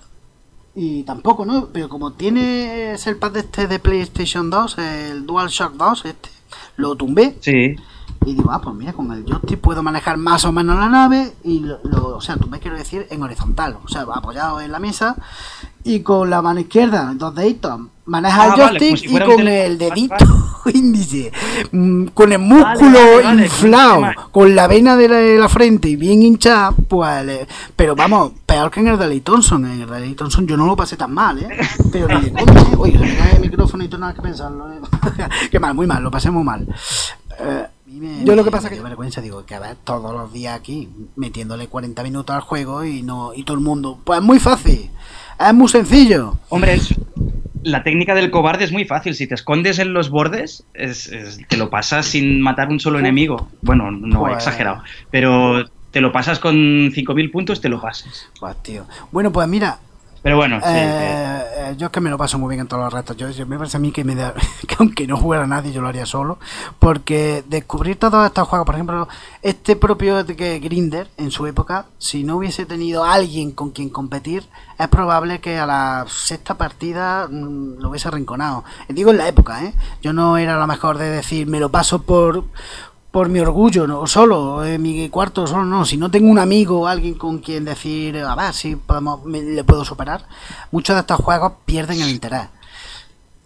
y tampoco, ¿no? Pero como tiene es el pad de este de PlayStation dos, el DualShock dos, este, lo tumbé. Sí. Y digo, ah, pues mira, con el joystick puedo manejar más o menos la nave y lo, lo o sea, tumbé quiero decir en horizontal, o sea, apoyado en la mesa y con la mano izquierda, dos deditos, maneja ah, el joystick vale, si y con el dedito índice, mmm, con el músculo vale, vale, inflado, vale, con la vena de la, de la frente y bien hinchada, pues, le, pero vamos, peor que en el de Lee Thompson, en el de Lee Thompson yo no lo pasé tan mal, ¿eh? Pero ni de coña, ¿eh? Oye, se me cae el micrófono y todo nada que pensarlo, ¿eh? Qué mal, muy mal, lo pasé muy mal. Eh, Me, yo lo que pasa es que me vergüenza, digo, que a ver, todos los días aquí metiéndole cuarenta minutos al juego y no y todo el mundo, pues es muy fácil, es muy sencillo. Hombre, es, la técnica del cobarde es muy fácil, si te escondes en los bordes es, es, te lo pasas sin matar un solo enemigo, bueno, no pues, he exagerado, pero te lo pasas con cinco mil puntos, te lo pasas. Pues tío, bueno pues mira, pero bueno, sí, eh, eh, yo es que me lo paso muy bien en todos los retos. Yo, yo me parece a mí que, me da, que aunque no jugara nadie, yo lo haría solo. Porque descubrir todos estos juegos, por ejemplo, este propio que Grinder, en su época, si no hubiese tenido alguien con quien competir, es probable que a la sexta partida mmm, lo hubiese arrinconado. Digo en la época, ¿eh? Yo no era lo mejor de decir, me lo paso por... por mi orgullo, no solo, en mi cuarto solo, no, si no tengo un amigo o alguien con quien decir, a ver si podemos, me, le puedo superar, muchos de estos juegos pierden el interés.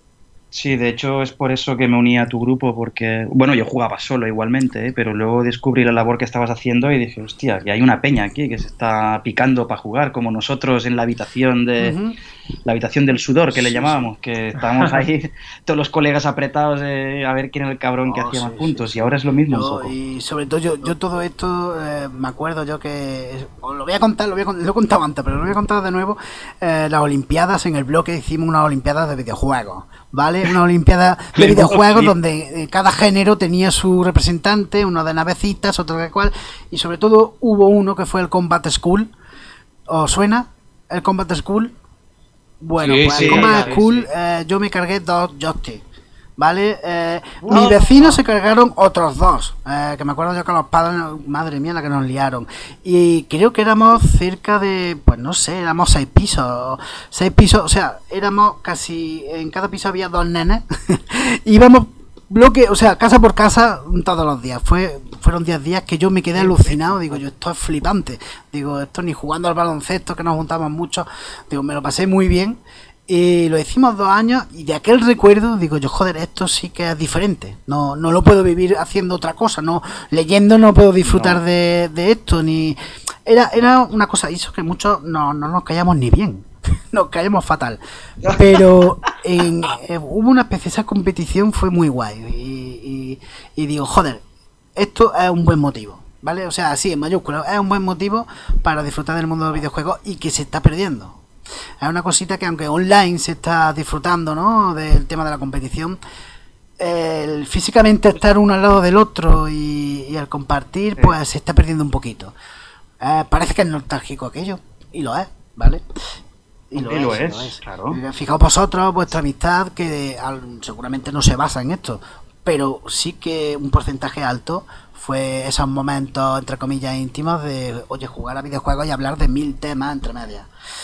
Sí, de hecho es por eso que me uní a tu grupo, porque, bueno, yo jugaba solo igualmente, ¿eh? Pero luego descubrí la labor que estabas haciendo y dije, hostia, que hay una peña aquí que se está picando para jugar, como nosotros en la habitación de Ujú. la habitación del sudor, que le Sí, llamábamos, que estábamos ahí todos los colegas apretados eh, a ver quién era el cabrón que Oh, hacía sí, más sí, puntos, sí. y ahora es lo mismo un Yo, poco. y sobre todo yo, yo todo esto eh, me acuerdo yo que os lo voy a contar, lo, voy a, con- lo he contado antes, pero lo voy a contar de nuevo. Eh, las Olimpiadas en el bloque hicimos unas Olimpiadas de videojuegos, ¿vale? Una Olimpiada de videojuegos Sí. donde eh, cada género tenía su representante, uno de navecitas, otro de cual, y sobre todo hubo uno que fue el Combat School. ¿Os suena? El Combat School. Bueno, Sí, pues sí, el Combat sí, School sí. eh, yo me cargué dos joysticks. ¿Vale? Eh, Oh. mis vecinos se cargaron otros dos. Eh, que me acuerdo yo que los padres, madre mía, la que nos liaron. Y creo que éramos cerca de, pues no sé, éramos seis pisos. Seis pisos, o sea, éramos casi, en cada piso había dos nenes. Íbamos bloque, o sea, casa por casa todos los días. Fue, fueron diez días que yo me quedé alucinado. Digo, yo, esto es flipante. Digo, esto ni jugando al baloncesto, que nos juntamos mucho. Digo, me lo pasé muy bien. Y lo hicimos dos años y de aquel recuerdo digo yo, joder, esto sí que es diferente. No, no lo puedo vivir haciendo otra cosa, no leyendo no puedo disfrutar No. de, de esto, ni era, era una cosa, hizo que muchos no, no nos callamos ni bien, nos callamos fatal. Pero en, eh, hubo una especie, esa competición fue muy guay. Y, y, y digo, joder, esto es un buen motivo, ¿vale? O sea, sí, en mayúsculas, es un buen motivo para disfrutar del mundo de los videojuegos y que se está perdiendo. Es una cosita que aunque online se está disfrutando, ¿no? Del tema de la competición, el físicamente estar uno al lado del otro y, y el compartir, Sí. pues se está perdiendo un poquito. Eh, parece que es nostálgico aquello, y lo es, ¿vale? Y lo, Y es, lo y es, claro. Eh, Fijaos vosotros, vuestra amistad, que al- seguramente no se basa en esto, pero sí que un porcentaje alto fue esos momentos, entre comillas, íntimos de, oye, jugar a videojuegos y hablar de mil temas entre medias.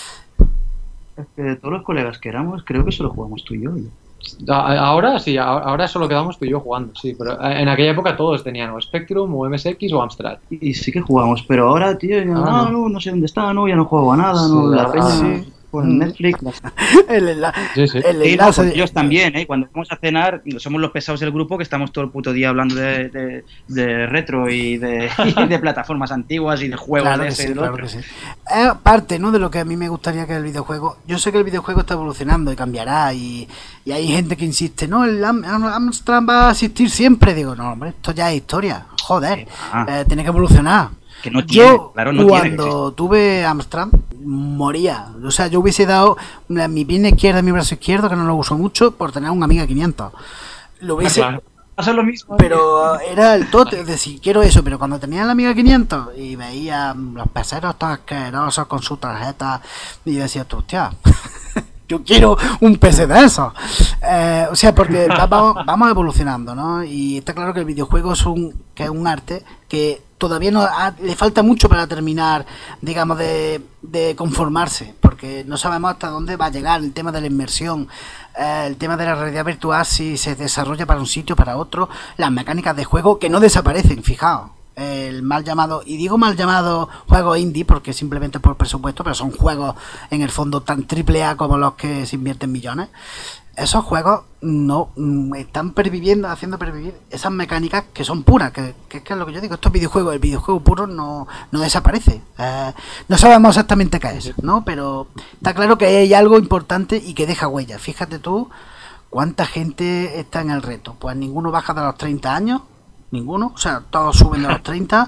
Es que de todos los colegas que éramos, creo que solo jugamos tú y yo. A- Ahora sí, a- ahora solo quedamos tú y yo jugando, sí, pero en aquella época todos tenían o Spectrum o M S X o Amstrad. Y sí que jugamos, pero ahora, tío, ya, Ahora no, no. no, no sé dónde está, no, ya no juego a nada, no, Sí, la ahora- peña sí. por Mm. Netflix. el, enla- Sí, sí. el Sí, no, enlace. pues ellos también, ¿eh? Cuando vamos a cenar, somos los pesados del grupo que estamos todo el puto día hablando de, de- de retro y de, y de plataformas antiguas y de juegos Claro de que ese sí, y del claro otro. que sí. Es parte, ¿no? De lo que a mí me gustaría que el videojuego. Yo sé que el videojuego está evolucionando y cambiará. Y, y hay gente que insiste, no, el Am- Am- Amstrad va a existir siempre. Digo, no, hombre, esto ya es historia. Joder, Ah. eh, tiene que evolucionar. Que no tiene, Yo, claro, no tiene que cuando tuve Amstrad, moría. O sea, yo hubiese dado la- mi pierna izquierda y mi brazo izquierdo, que no lo uso mucho, por tener un Amiga quinientos. Lo hubiese. Claro. Pasa lo mismo. Pero era el tote, es decir, quiero eso, pero cuando tenía la Amiga quinientos y veía los peceros todos asquerosos con su tarjeta, y decía tú, hostia, yo quiero un P C de esos. Eh, o sea, porque va- vamos, vamos evolucionando, ¿no? Y está claro que el videojuego es un, que es un arte que todavía no ha- le falta mucho para terminar, digamos, de, de conformarse, porque no sabemos hasta dónde va a llegar el tema de la inmersión, eh, el tema de la realidad virtual, si se desarrolla para un sitio, para otro, las mecánicas de juego que no desaparecen, fijaos. El mal llamado, y digo mal llamado juego indie porque simplemente por presupuesto, pero son juegos en el fondo tan triple A como los que se invierten millones. Esos juegos no mm, están perviviendo, haciendo pervivir esas mecánicas que son puras, que, que es que es lo que yo digo, estos videojuegos, el videojuego puro no, no desaparece. Eh, no sabemos exactamente qué es, ¿no? Pero está claro que hay algo importante y que deja huella. Fíjate tú cuánta gente está en el reto. Pues ninguno baja de los treinta años, ninguno, o sea, todos suben de los treinta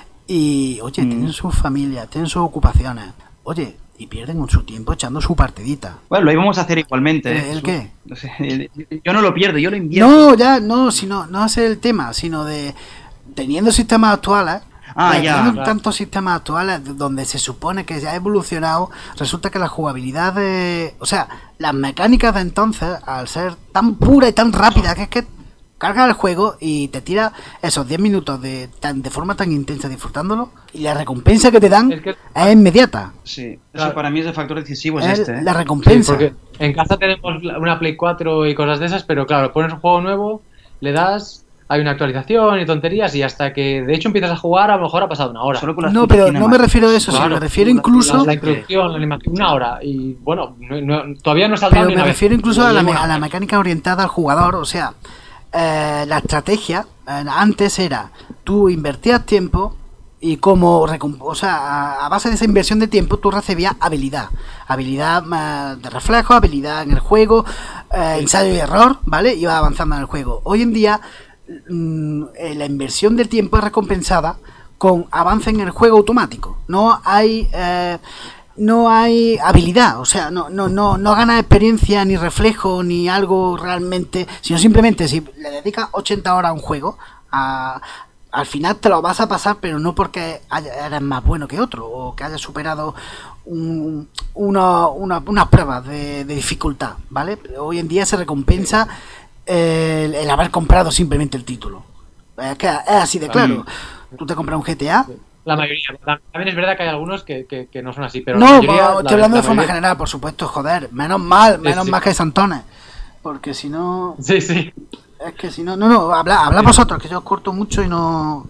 y, oye, Mm. tienen sus familias, tienen sus ocupaciones, oye, y pierden su tiempo echando su partidita. Bueno, lo íbamos a hacer igualmente. ¿El- ¿eh? el qué? No sé, yo no lo pierdo, yo lo invierto. No, ya, no, sino, no es el tema, sino de teniendo sistemas actuales. Ah, eh, ya, teniendo claro. tantos sistemas actuales d- donde se supone que ya ha evolucionado, resulta que la jugabilidad de, o sea, las mecánicas de entonces, al ser tan pura y tan rápida, que es que cargas el juego y te tira esos diez minutos de tan de forma tan intensa disfrutándolo y la recompensa que te dan Es que- es inmediata. Sí, eso Claro. para mí es el factor decisivo, es Es este. ¿eh? la Sí, recompensa. porque en casa tenemos la- una Play cuatro y cosas de esas, pero claro, pones un juego nuevo, le das, hay una actualización y tonterías, y hasta que de hecho empiezas a jugar a lo mejor ha pasado una hora. Solo con las No, putas pero no me cinemáticas. refiero a eso, Claro, sino me refiero incluso... La introducción, la animación, una hora, y bueno, no- no- todavía no he saltado Pero ni me una refiero vez. incluso a la, Llevo me- una a la hora. mecánica orientada al jugador, o sea, eh, la estrategia eh, antes era, tú invertías tiempo y como, recomp- o sea, a, a base de esa inversión de tiempo tú recibías habilidad, habilidad eh, de reflejo, habilidad en el juego, eh, ensayo y error, ¿vale? Ibas avanzando en el juego. Hoy en día mm, eh, la inversión de tiempo es recompensada con avance en el juego automático. No hay eh, no hay habilidad, o sea, no no no no ganas experiencia ni reflejo ni algo realmente, sino simplemente si le dedicas ochenta horas a un juego, a, al final te lo vas a pasar, pero no porque haya- eres más bueno que otro o que hayas superado un- uno- una- unas pruebas de, de dificultad, ¿vale? Hoy en día se recompensa el, el haber comprado simplemente el título. Es que es así de claro. Tú te compras un G T A. La mayoría. También es verdad que hay algunos que, que, que no son así, pero No, la mayoría, bueno, estoy la- hablando la de forma mayoría- general, por supuesto, joder. Menos mal, menos sí. mal que hay santones. Porque si no. Sí, sí. Es que si no. No, no, habla, habla vosotros, que yo os corto mucho y no.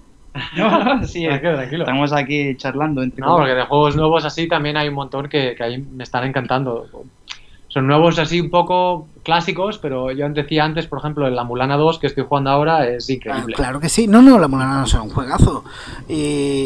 No, sí, Tranquilo, tranquilo. estamos aquí charlando entre No, porque de juegos nuevos así también hay un montón que, que ahí me están encantando. Son nuevos así un poco clásicos, pero yo decía antes, por ejemplo, el La Mulana dos que estoy jugando ahora es Ah, increíble. claro que sí. No, no, la Mulana no será un juegazo. Y,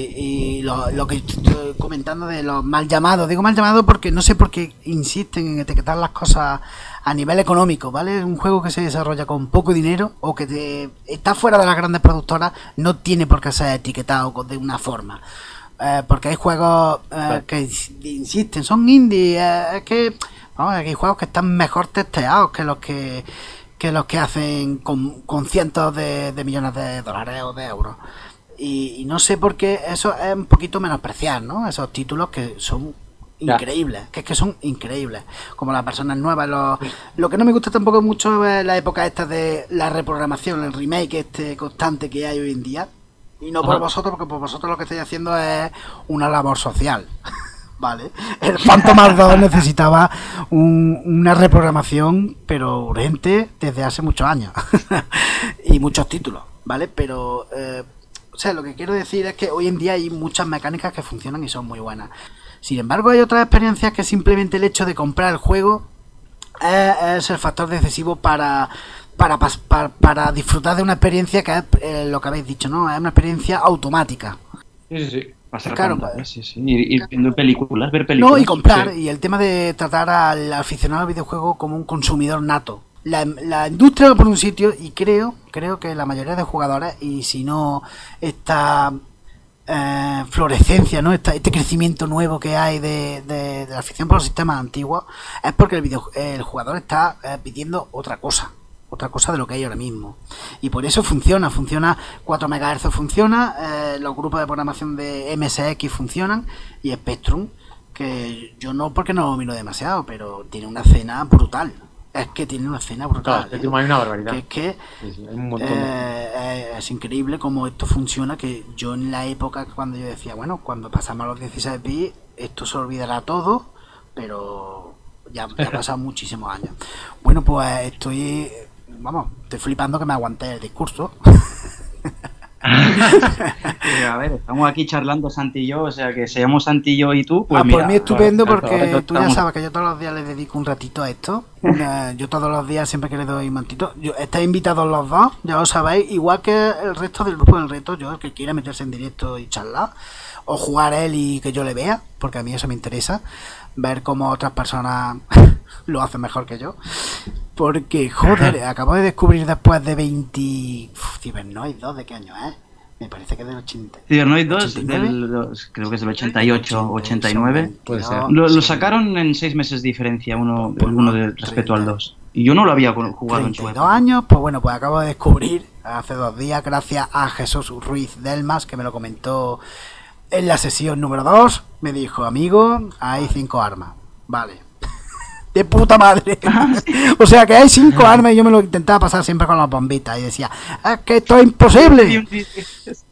y lo, lo que estoy comentando de los mal llamados. Digo mal llamados porque no sé por qué insisten en etiquetar las cosas a nivel económico, ¿vale? Un juego que se desarrolla con poco dinero o que te, está fuera de las grandes productoras no tiene por qué ser etiquetado con- de una forma. Eh, porque hay juegos eh, Vale. que ins- insisten, son indie, eh, es que vamos, hay juegos que están mejor testeados que los que que los que hacen con, con cientos de, de millones de dólares o de euros. Y, y no sé por qué eso es un poquito menospreciar, ¿no? Esos títulos que son Ya. increíbles, que es que son increíbles. Como las personas nuevas. Lo, lo que no me gusta tampoco mucho es la época esta de la reprogramación, el remake este constante que hay hoy en día. Y no por Ajá. vosotros, porque por vosotros lo que estáis haciendo es una labor social. Vale. El Phantom dos necesitaba un- una reprogramación, pero urgente, desde hace muchos años. Y muchos títulos, ¿vale? Pero, eh, o sea, lo que quiero decir es que hoy en día hay muchas mecánicas que funcionan y son muy buenas. Sin embargo, hay otras experiencias que simplemente el hecho de comprar el juego es, es el factor decisivo para, para, pas- para, para disfrutar de una experiencia que es eh, lo que habéis dicho, ¿no? Es una experiencia automática. Sí, sí, sí. Pasar Claro, pantallas, sí, sí. Ir, ir viendo películas, ver películas. No, y comprar. sí. Y el tema de tratar al aficionado al videojuego como un consumidor nato. La, la industria va por un sitio y creo, creo que la mayoría de jugadores, y si no esta eh, florescencia, ¿no? Esta, este crecimiento nuevo que hay de, de- de la afición por los sistemas antiguos, es porque el, video, el jugador está eh, pidiendo otra cosa. Otra cosa de lo que hay ahora mismo. Y por eso funciona, funciona cuatro megahercios funciona, eh, los grupos de programación de M S X funcionan, y Spectrum, que yo no porque no lo miro demasiado, pero tiene una escena brutal. Es que tiene una escena brutal. Claro, Spectrum hay una barbaridad. Que es que Sí, sí, hay un montón. de- eh, es increíble cómo esto funciona, que yo en la época cuando yo decía, bueno, cuando pasamos a los dieciséis bits, esto se olvidará todo, pero ya, ya han pasado muchísimos años. Bueno, pues estoy, vamos, estoy flipando que me aguanté el discurso. Eh, a ver, estamos aquí charlando Santi y yo, o sea que seamos Santi y yo y tú, pues Ah, mira, por mí estupendo, claro, porque claro, tú ya estamos- sabes que yo todos los días le dedico un ratito a esto. Eh, yo todos los días siempre que le doy un momentito. Yo, estáis invitados los dos, ya lo sabéis, igual que el resto del grupo del reto. Yo, el que quiera meterse en directo y charlar, o jugar él y que yo le vea, porque a mí eso me interesa, ver cómo otras personas lo hacen mejor que yo. Porque, joder, acabo de descubrir después de veinte... Uf, Cybernoid dos, ¿de qué año es? Me parece que es del ochenta. Cybernoid dos, ¿ochenta y nueve? del, dos, creo que es del ochenta y ocho, ochenta y nueve. Puede ser. Lo, lo sacaron en seis meses de diferencia uno, el uno de, respecto al dos. Y yo no lo había jugado en su treinta y dos época. años, pues bueno, pues acabo de descubrir hace dos días, gracias a Jesús Ruiz Delmas, que me lo comentó en la sesión número dos. Me dijo, amigo, hay cinco armas. Vale. De puta madre. O sea que hay cinco armas y yo me lo intentaba pasar siempre con las bombitas y decía, es que esto es imposible.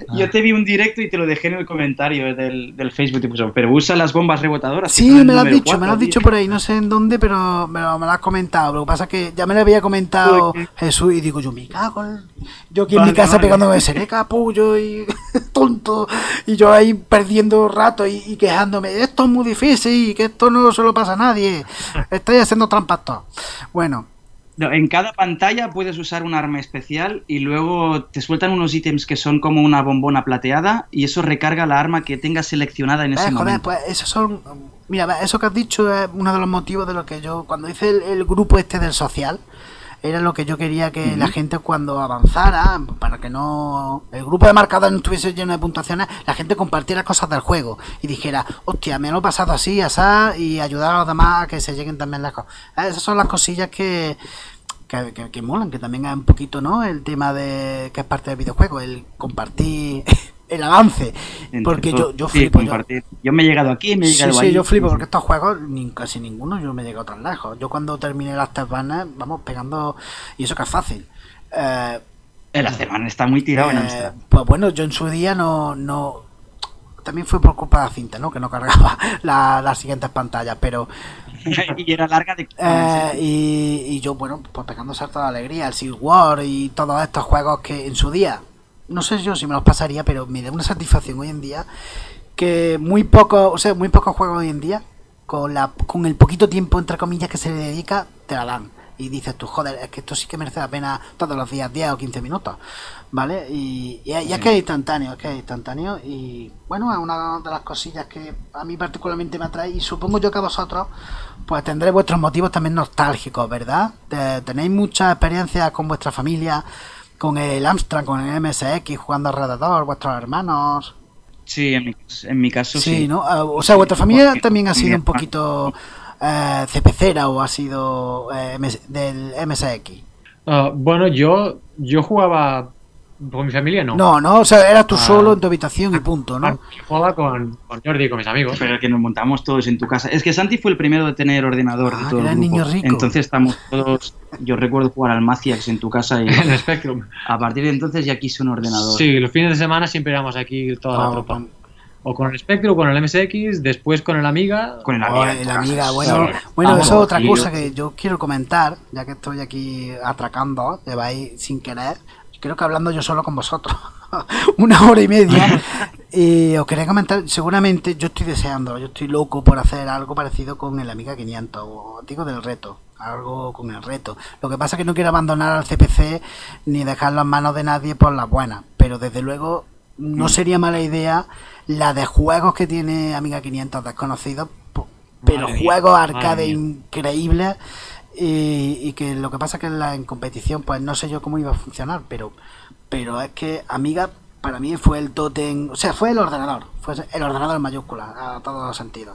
Yo te vi un directo y te lo dejé en el comentario del, del Facebook. Te puso, pero usa las bombas rebotadoras. Sí, me lo has dicho, cuatro, me lo has dicho por ahí, no sé en dónde, pero me lo, me lo has comentado. Lo que pasa es que ya me lo había comentado Uy, Jesús y digo, yo me cago. Yo aquí vale, en mi casa vale. pegándome ese capullo y tonto. Y yo ahí perdiendo rato y, y quejándome. Esto es muy difícil y que esto no se lo pasa a nadie. Estoy haciendo trampas todo. Bueno. No, en cada pantalla puedes usar un arma especial y luego te sueltan unos ítems que son como una bombona plateada y eso recarga la arma que tengas seleccionada en ese eh, joder, momento. Pues esos son, mira, eso que has dicho es uno de los motivos de lo que yo, cuando hice el, el grupo este del social, era lo que yo quería que uh-huh. la gente cuando avanzara, para que no el grupo de marcadores no estuviese lleno de puntuaciones, la gente compartiera cosas del juego y dijera, hostia, me lo he pasado así, así, y ayudar a los demás a que se lleguen también las cosas. Esas son las cosillas que Que, que, que molan, que también es un poquito, ¿no? El tema de que es parte del videojuego, el compartir el avance. Entre porque todo, yo, yo flipo. Sí, yo, yo me he llegado aquí, me he llegado sí, ahí. Sí, yo flipo, porque estos juegos, ni casi ninguno, yo me he llegado tan lejos. Yo cuando terminé las Afterburner, vamos pegando, y eso que es fácil. Eh, el Afterburner está muy tirado eh, en Amstrad. Pues bueno, yo en su día no... no también fue por culpa de la cinta, ¿no? Que no cargaba la, las siguientes pantallas, pero... y era larga de... Eh, y, y yo, bueno, pues pegando salto de alegría, el Civil War y todos estos juegos que en su día, no sé yo si me los pasaría, pero me da una satisfacción hoy en día que muy pocos, o sea, muy pocos juegos hoy en día, con la con el poquito tiempo, entre comillas, que se le dedica, te la dan. Y dices tú, joder, es que esto sí que merece la pena todos los días, diez o quince minutos, ¿vale? Y, y, y es que es instantáneo, es que es instantáneo. Y bueno, es una de las cosillas que a mí particularmente me atrae. Y supongo yo que a vosotros, pues tendré vuestros motivos también nostálgicos, ¿verdad? De, tenéis muchas experiencias con vuestra familia, con el Amstrad, con el M S X, jugando alrededor, vuestros hermanos. Sí, en mi, en mi caso sí. Sí, ¿no? O sea, vuestra familia también ha sido un poquito... Eh, C P C o ha sido eh, del M S X. Uh, bueno, yo yo jugaba con mi familia, no. No, no, o sea, eras tú uh, solo en tu habitación y punto, ¿no? Yo jugaba con, con Jordi y con mis amigos. Pero que nos montamos todos en tu casa. Es que Santi fue el primero de tener ordenador. Ah, de todo era el grupo. Niño rico. Entonces estamos todos... Yo recuerdo jugar al Maciax en tu casa y... en el Spectrum. A partir de entonces ya quise un ordenador. Sí, los fines de semana siempre éramos aquí toda oh, la tropa. Con... O con el Spectrum, o con el M S X, después con el Amiga. Con el Amiga. Oh, el Amiga. Bueno, bueno eso es otra tío. cosa que yo quiero comentar, ya que estoy aquí atracando, lleváis sin querer. Creo que hablando yo solo con vosotros, una hora y media. Y os quería comentar, seguramente yo estoy deseando, yo estoy loco por hacer algo parecido con el Amiga quinientos, o digo del reto. Algo con el reto. Lo que pasa es que no quiero abandonar al C P C ni dejarlo en manos de nadie por las buenas, pero desde luego no sería mala idea la de juegos que tiene Amiga quinientos desconocidos, pero madre juegos mía, arcade increíbles y, y que lo que pasa es que en, la, en competición pues no sé yo cómo iba a funcionar, pero pero es que Amiga para mí fue el tótem, o sea, fue el ordenador, fue el ordenador en mayúsculas a todos los sentidos.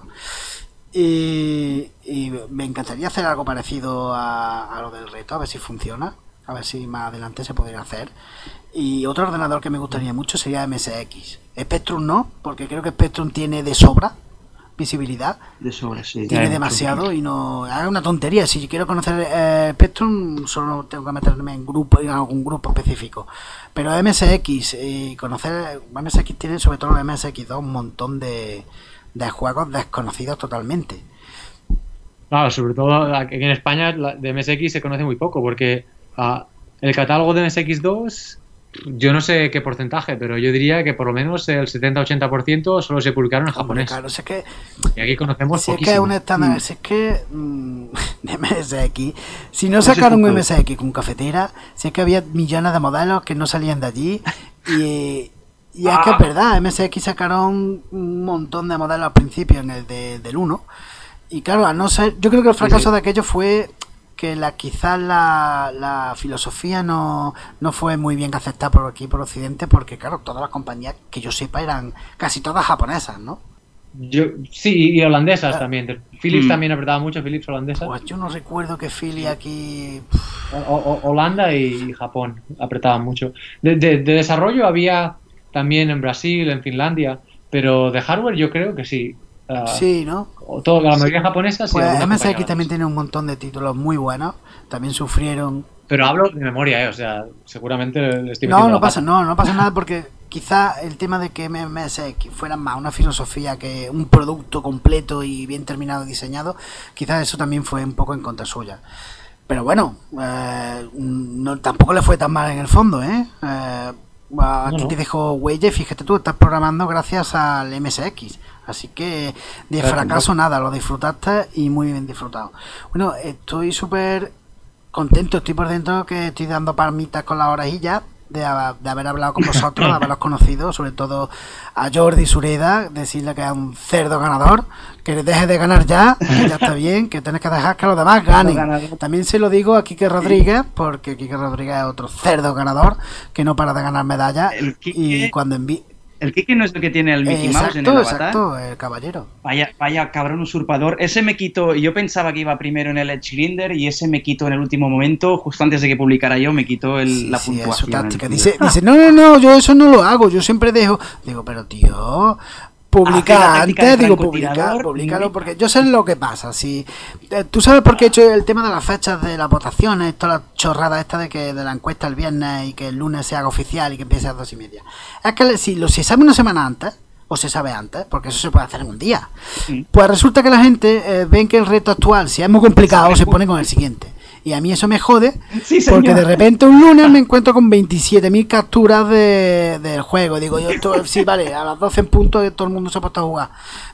Y, y me encantaría hacer algo parecido a, a lo del reto, a ver si funciona, a ver si más adelante se podría hacer. Y otro ordenador que me gustaría mucho sería M S X. Spectrum no, porque creo que Spectrum tiene de sobra visibilidad. De sobra, sí. Tiene demasiado y no... Es una tontería. Si quiero conocer eh, Spectrum, solo tengo que meterme en grupo, en algún grupo específico. Pero M S X, y conocer... M S X tiene, sobre todo el M S X dos, un montón de, de juegos desconocidos totalmente. Claro, sobre todo aquí en España de M S X se conoce muy poco, porque uh, el catálogo de M S X dos... Yo no sé qué porcentaje, pero yo diría que por lo menos el setenta ochenta por ciento solo se publicaron en japonés. Claro, si es que, y aquí conocemos si poquísimo. Es que es un estándar, mm. si es que mmm, M S X, si no sacaron un M S X con cafetera, si es que había millones de modelos que no salían de allí y, y es ah. que es verdad, M S X sacaron un montón de modelos al principio en el de, del uno y claro, a no ser, yo creo que el fracaso sí, sí. de aquello fue que la quizás la, la filosofía no, no fue muy bien aceptada por aquí, por Occidente, porque claro, todas las compañías que yo sepa eran casi todas japonesas, ¿no? Yo sí, y holandesas ah, también. Philips mm. también apretaba mucho, Philips holandesa. Pues yo no recuerdo que Philips aquí... O, o, Holanda y Japón apretaban mucho. De, de, de desarrollo había también en Brasil, en Finlandia, pero de hardware yo creo que sí. Uh, sí, ¿no? O todo, la mayoría sí. japonesa. Pues sí, M S X también tiene un montón de títulos muy buenos. También sufrieron. Pero hablo de memoria, ¿eh? O sea, seguramente le estoy No, no pasa, no, no pasa nada porque quizá el tema de que M M S X fuera más una filosofía que un producto completo y bien terminado y diseñado, quizás eso también fue un poco en contra suya. Pero bueno, eh, no, tampoco le fue tan mal en el fondo, ¿eh? eh aquí no, te dejo huella, fíjate tú, estás programando gracias al M S X. Así que de claro, fracaso no. nada, lo disfrutaste y muy bien disfrutado. Bueno, estoy súper contento, estoy por dentro que estoy dando palmitas con las orejillas de, de haber hablado con vosotros, de haberos conocido, sobre todo a Jordi Sureda, decirle que es un cerdo ganador, que deje de ganar ya, que ya está bien, que tienes que dejar que los demás ganen. También se lo digo a Quique Rodríguez, porque Quique Rodríguez es otro cerdo ganador, que no para de ganar medallas, y cuando envíe... El Kike no es el que tiene el Mickey exacto, Mouse en el avatar. Exacto, el caballero. Vaya, vaya cabrón usurpador. Ese me quitó, yo pensaba que iba primero en el Edge y ese me quitó en el último momento, justo antes de que publicara yo, me quitó el, sí, la sí, puntuación. Es su táctica. Dice, dice, no, no, no, yo eso no lo hago, yo siempre dejo. Digo, pero tío... Publica antes, digo, publicar, publicarlo, porque yo sé lo que pasa. Si eh, tú sabes por qué he hecho el tema de las fechas de las votaciones, toda la chorrada esta de que de la encuesta el viernes y que el lunes se haga oficial y que empiece a las dos y media. Es que si lo si se sabe una semana antes, o se sabe antes, porque eso se puede hacer en un día, sí. Pues resulta que la gente eh, ven que el reto actual, si es muy complicado, se pone con el siguiente. Y a mí eso me jode, sí, porque de repente un lunes me encuentro con veintisiete mil capturas de, del juego. Digo, yo, esto, sí, vale, a las doce en punto todo el mundo se ha puesto a jugar.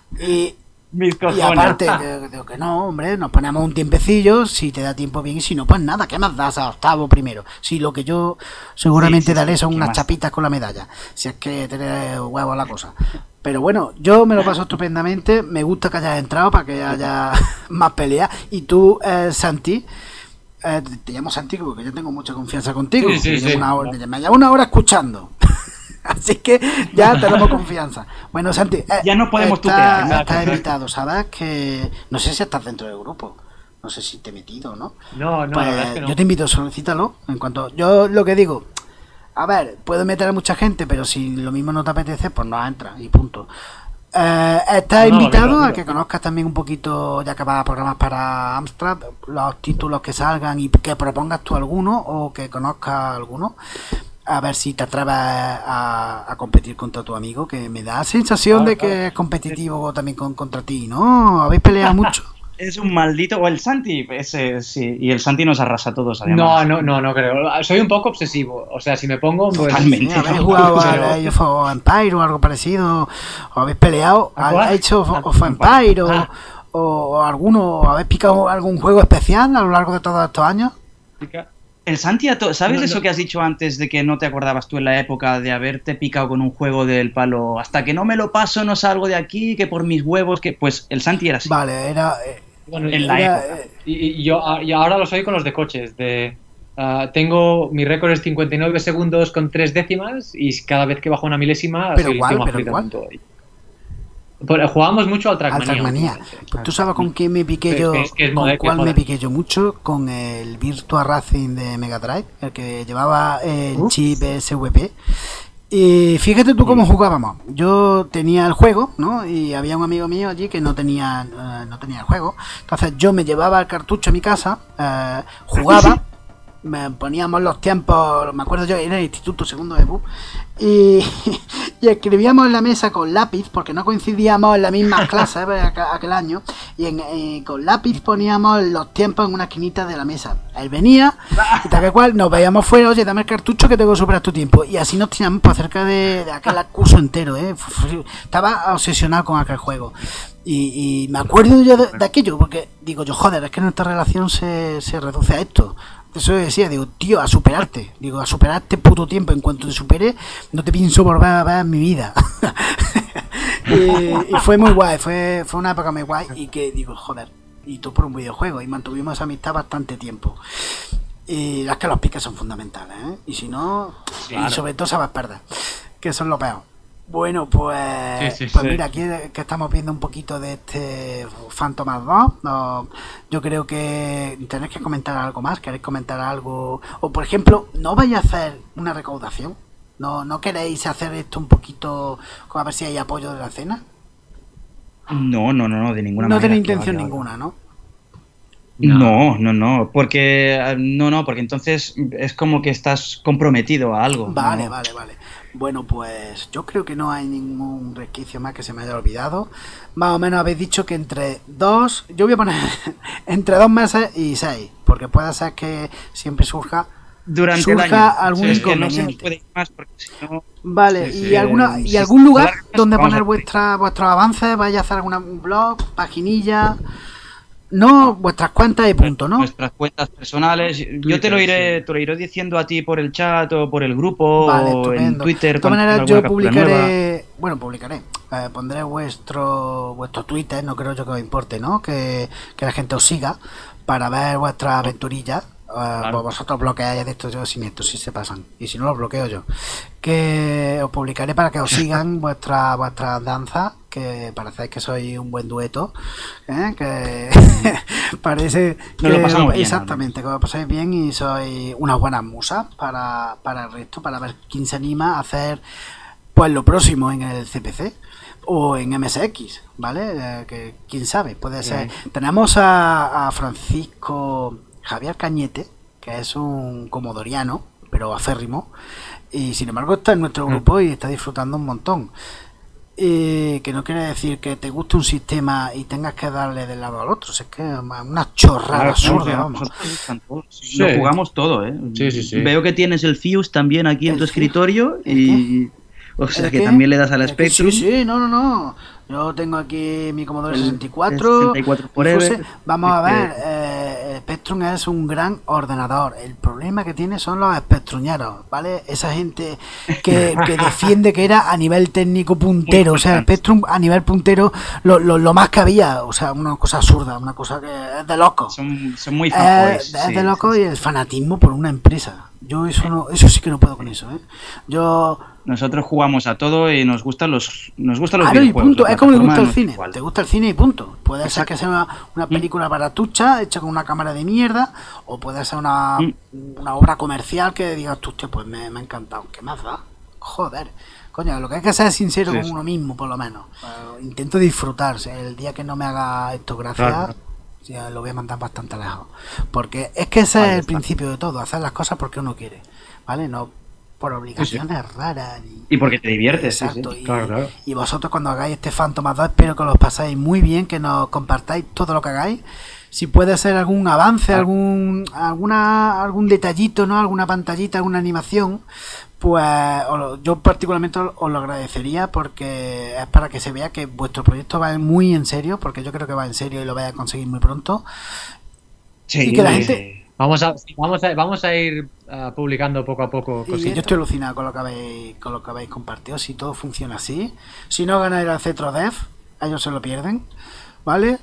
Y, y aparte, digo que no, hombre, nos ponemos un tiempecillo, si te da tiempo bien, y si no, pues nada, ¿qué más das a octavo primero? Si lo que yo seguramente sí, sí, daré son unas más? chapitas con la medalla, si es que tener huevos la cosa. Pero bueno, yo me lo paso estupendamente, me gusta que hayas entrado para que haya más peleas. Y tú, eh, Santi... Eh, te llamo Santi porque yo tengo mucha confianza contigo. Sí, sí, me, sí. Llevo una hora, me llevo una hora escuchando. Así que ya tenemos confianza. Bueno, Santi, eh, ya no podemos está, tutear. Estás invitado, ¿sabes? Que no sé si estás dentro del grupo. No sé si te he metido, ¿no? No, no, pues, la verdad es que no. Yo te invito, solicítalo. En cuanto yo lo que digo, a ver, puedo meter a mucha gente, pero si lo mismo no te apetece, pues no entra y punto. Eh, estás no, invitado no, no, no, a que conozcas también un poquito, ya que vas a programas para Amstrad, los títulos que salgan y que propongas tú alguno o que conozcas alguno, a ver si te atreves a, a competir contra tu amigo, que me da sensación claro, de que claro. es competitivo también con, contra ti, ¿no? ¿Habéis peleado mucho? Es un maldito, o el Santi, ese, sí, y el Santi nos arrasa a todos además. No, no, no, no creo. Soy un poco obsesivo, o sea, si me pongo... Pues, totalmente. ¿Habéis jugado a Age of Empire o algo parecido? ¿O habéis peleado? ¿Habéis hecho of Empire o, o, o alguno? ¿Habéis picado algún juego especial a lo largo de todos estos años? El Santi, ¿sabes no, eso no. que has dicho antes de que no te acordabas tú en la época de haberte picado con un juego del palo? Hasta que no me lo paso no salgo de aquí, que por mis huevos, que pues el Santi era así. Vale, era... Eh, bueno, en la era, época. Y, y, yo, y ahora lo soy con los de coches. De, uh, tengo mi récord es cincuenta y nueve segundos con tres décimas y cada vez que bajo una milésima... ¿Pero cuál? ¿Pero cuál? Pues jugamos mucho al Trackmania. Al Trackmania. Pues tú sabes con quién me piqué yo, es que es con cuál me piqué yo mucho, con el Virtua Racing de Mega Drive, el que llevaba el uh. chip S V P. Y fíjate tú cómo jugábamos. Yo tenía el juego, ¿no? Y había un amigo mío allí que no tenía, uh, no tenía el juego. Entonces yo me llevaba el cartucho a mi casa, uh, jugaba, me poníamos los tiempos, me acuerdo yo, era el instituto segundo de B U, y, y escribíamos en la mesa con lápiz, porque no coincidíamos en la misma clase ¿eh? aquel año, y en, eh, con lápiz poníamos los tiempos en una esquinita de la mesa. Él venía, y tal que cual, nos veíamos fuera, oye, dame el cartucho que tengo que superar tu tiempo, y así nos tiramos por cerca de, de aquel curso entero, ¿eh? Estaba obsesionado con aquel juego. Y, y me acuerdo yo de, de aquello, porque digo yo, joder, es que nuestra relación se, se reduce a esto. Eso decía, digo, tío, a superarte. Digo, a superar este puto tiempo. En cuanto te supere, no te pienso volver a ver en mi vida. y, y fue muy guay, fue, fue una época muy guay. Y que digo, joder, y tú por un videojuego. Y mantuvimos esa amistad bastante tiempo. Y las que los piques son fundamentales, ¿eh? Y si no, claro. Y sobre todo sabes perder, que eso es lo peor. Bueno, pues, sí, sí, pues sí. Mira, aquí que estamos viendo un poquito de este Phantom dos, no, yo creo que tenéis que comentar algo más, queréis comentar algo, o por ejemplo, ¿no vais a hacer una recaudación? ¿No, no queréis hacer esto un poquito, a ver si hay apoyo de la cena? No, no, no, no de ninguna no manera. No tenéis intención vale, ninguna, ¿no? No, no, no, porque no, no, porque entonces es como que estás comprometido a algo. Vale, ¿no? vale, vale. Bueno, pues yo creo que no hay ningún resquicio más que se me haya olvidado. Más o menos habéis dicho que entre dos, yo voy a poner entre dos meses y seis, porque puede ser que siempre surja Durante surja el año. algún Sí, es que no se inconveniente. nos puede ir más porque si no... Vale, Sí, y sí, alguna eh, y si algún se lugar alarga, donde vamos poner a- vuestra, vuestros avances, vaya a hacer alguna un blog, paginilla, no vuestras cuentas y punto, ¿no? Nuestras cuentas personales. Yo Twitter, te lo iré, sí. te lo iré diciendo a ti por el chat o por el grupo Vale, o en estupendo. Twitter. De todas cuando maneras, tenga yo alguna captura nueva. publicaré, bueno, publicaré, eh, pondré vuestro vuestro Twitter, no creo yo que os importe, ¿no? Que, que la gente os siga para ver vuestras aventurillas. Eh, Claro. Vosotros bloqueáis de estos yo sin esto, si se pasan. Y si no, los bloqueo yo. Que os publicaré para que os sigan vuestras vuestras danzas, que parecéis que sois un buen dueto, ¿eh? Que parece que Nos lo pasamos bien, exactamente, que os pasáis bien y sois unas buenas musas para, para el resto, para ver quién se anima a hacer pues lo próximo en el C P C o en M S X, ¿vale? Eh, que quién sabe, puede ser. Tenemos a, a Francisco Javier Cañete, que es un comodoriano, pero acérrimo, y sin embargo está en nuestro grupo y está disfrutando un montón. Eh, que no quiere decir que te guste un sistema y tengas que darle del lado al otro, es que es una chorrada Claro, absurda, claro, vamos. nosotros nos gustan todos. Sí. Lo jugamos todo, ¿eh? Sí, sí, sí. Veo que tienes el Fuse también aquí en ¿El tu Fuse? escritorio ¿El y... O sea ¿El que qué? también le das al Es que Spectrum. Sí, sí, no, no, no. Yo tengo aquí mi Commodore El- sesenta y el cuatro. sesenta y cuatro Forever. Fuse. Vamos a Este- ver, eh, el Spectrum es un gran ordenador. El problema que tiene son los spectruñeros, ¿vale? Esa gente que, que defiende que era a nivel técnico puntero. O sea, el importante. Spectrum a nivel puntero lo, lo, lo más que había. O sea, una cosa absurda, una cosa que es de loco. Son, son muy Eh, fanboys. es sí, de loco sí, y el fanatismo por una empresa. Yo eso no, eso sí que no puedo con eso, ¿eh? Yo Nosotros jugamos a todo y nos gustan los nos gustan los Claro, y videojuegos. punto. la Es como le gusta el plataforma cine. no es igual. Te gusta el cine y punto. Puede ser Exacto. que sea una, una película baratucha hecha con una cámara de mierda, o puede ser una, Mm. una obra comercial que digas tú, hostia, pues me, me ha encantado. ¿Qué más da? Joder. Coño, lo que hay que ser es sincero Sí, con sí. uno mismo, por lo menos. Eh, intento disfrutarse. El día que no me haga esto gracia, Claro. ya lo voy a mandar bastante lejos. Porque es que ese Ahí es el está. principio de todo, hacer las cosas porque uno quiere. ¿Vale? No por obligaciones raras ni... Y porque te diviertes, sí, Exacto, sí. y, Claro, claro. y vosotros cuando hagáis este Phantom dos espero que los pasáis muy bien, que nos compartáis todo lo que hagáis. Si puede ser algún avance, algún alguna algún detallito, ¿no? Alguna pantallita, alguna animación, pues os lo- yo particularmente os os lo agradecería porque es para que se vea que vuestro proyecto va muy en serio, porque yo creo que va en serio y lo vais a conseguir muy pronto. Sí, Y que la sí, gente- sí. Vamos a, vamos a, vamos a ir ah, publicando poco a poco Y yo cositas. estoy alucinado con lo que habéis, con lo que habéis compartido. Si todo funciona así, si no ganáis el Cetro Dev, ellos se lo pierden, ¿vale?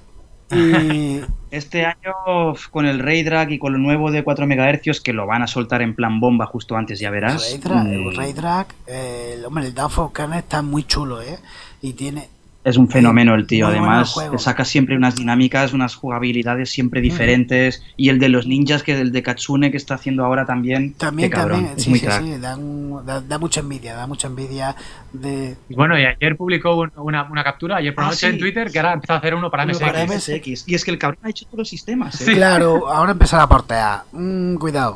Y Este año con el Ray Drag y con lo nuevo de cuatro megahercios que lo van a soltar en plan bomba justo antes, ya verás. Ray Drag, Mm, el Ray Drag, eh, el- hombre, el Downfall Kernel está muy chulo, ¿eh? Y tiene, Es un fenómeno el tío, Muy bueno el además juego. saca siempre unas dinámicas, unas jugabilidades siempre diferentes y el de los ninjas, que el de Katsune que está haciendo ahora también, también, qué cabrón, también, es sí, muy sí, crack. sí, da, un- da, da mucha envidia, da mucha envidia de... Y bueno, y ayer publicó un- una, una captura, ayer por la Ah, noche sí. en Twitter, que ahora empezó a hacer uno para Uno M S X. para M S X. Y es que el cabrón ha hecho todos los sistemas. ¿eh? Sí. Claro, ahora empezar a portear. Mm, cuidado.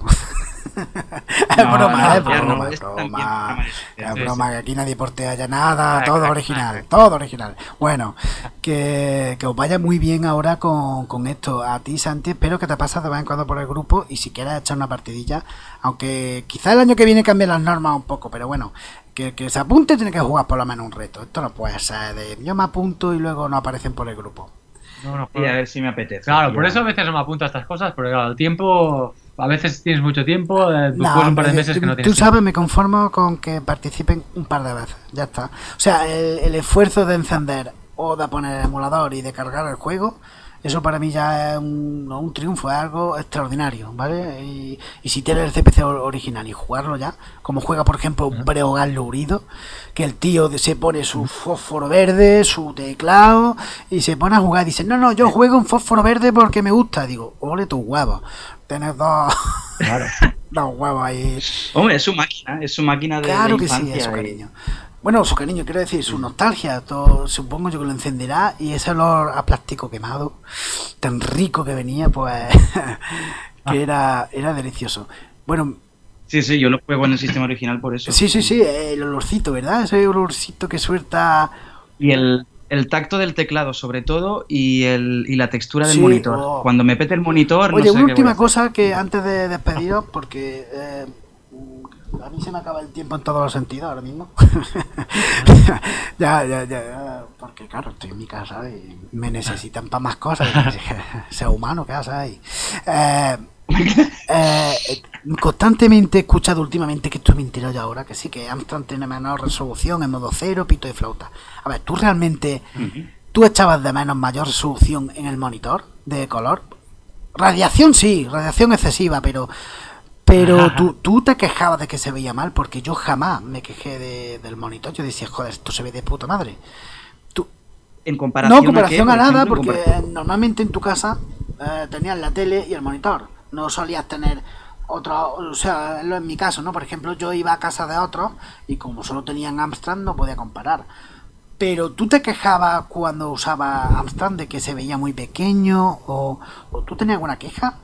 es No, broma, no, es ya no, broma, es es también broma. broma de- Es sí, broma, que aquí nadie portea ya nada, Ah, todo claro, original, claro. todo original. Bueno, que, que os vaya muy bien ahora con, con esto. A ti, Santi, espero que te pases de vez en cuando por el grupo y si quieres echar una partidilla, aunque quizá el año que viene cambien las normas un poco, pero bueno, que, que se apunte tiene que jugar por lo menos un reto. Esto no puede ser de yo me apunto y luego no aparecen por el grupo. No, no, Y a ver si me apetece. Claro, por Ya. eso a veces no me apunto a estas cosas, porque claro, el tiempo, a veces tienes mucho tiempo, eh, No, después un par de hombre, meses que no tú tienes sabes, me conformo con que participen un par de veces, ya está. O sea, el, el esfuerzo de encender o de poner el emulador y de cargar el juego, eso para mí ya es un, no un triunfo, es algo extraordinario, ¿vale? Y, y si tienes el C P C or- original y jugarlo ya, como juega por ejemplo Breogán Lourido, que el tío de- se pone su fósforo verde, su teclado y se pone a jugar, dice, no, no, yo juego en fósforo verde porque me gusta, digo, ole tus huevos, tienes dos, Claro. dos huevos ahí. Hombre, es su máquina, es su máquina de, Claro de que sí, infancia. es su y- cariño. Bueno, su cariño, quiero decir, su nostalgia, todo, supongo yo que lo encenderá y ese olor a plástico quemado, tan rico que venía, pues, que era, era delicioso. Bueno, Sí, sí, yo lo juego en el sistema original por eso. Sí, sí, sí, el olorcito, ¿verdad? Ese olorcito que suelta... Y el, el tacto del teclado, sobre todo, y, el, y la textura del Sí, monitor. oh. Cuando me pete el monitor, Oye, no sé una qué voy a última hacer. cosa que antes de despediros, porque eh, a mí se me acaba el tiempo en todos los sentidos ahora mismo. ya, ya, ya, ya, porque claro, estoy en mi casa y me necesitan para más cosas. Ser humano, ¿qué haces ahí? Eh, eh, constantemente he escuchado últimamente, que esto me entero ya ahora, que sí, que Amstrad tiene menor resolución en modo cero, pito de flauta. A ver, ¿tú realmente, uh-huh. tú echabas de menos mayor resolución en el monitor de color? Radiación sí, radiación excesiva, pero pero tú, tú te quejabas de que se veía mal, porque yo jamás me quejé de, del monitor. Yo decía, joder, esto se ve de puta madre. Tú, en comparación no, comparación a, qué, a nada, ejemplo, porque comparación. normalmente en tu casa eh, tenías la tele y el monitor. No solías tener otro, o sea, en mi caso, ¿no? Por ejemplo, yo iba a casa de otros y como solo tenían Amstrad no podía comparar. Pero tú te quejabas cuando usaba Amstrad de que se veía muy pequeño, o, o tú tenías alguna queja.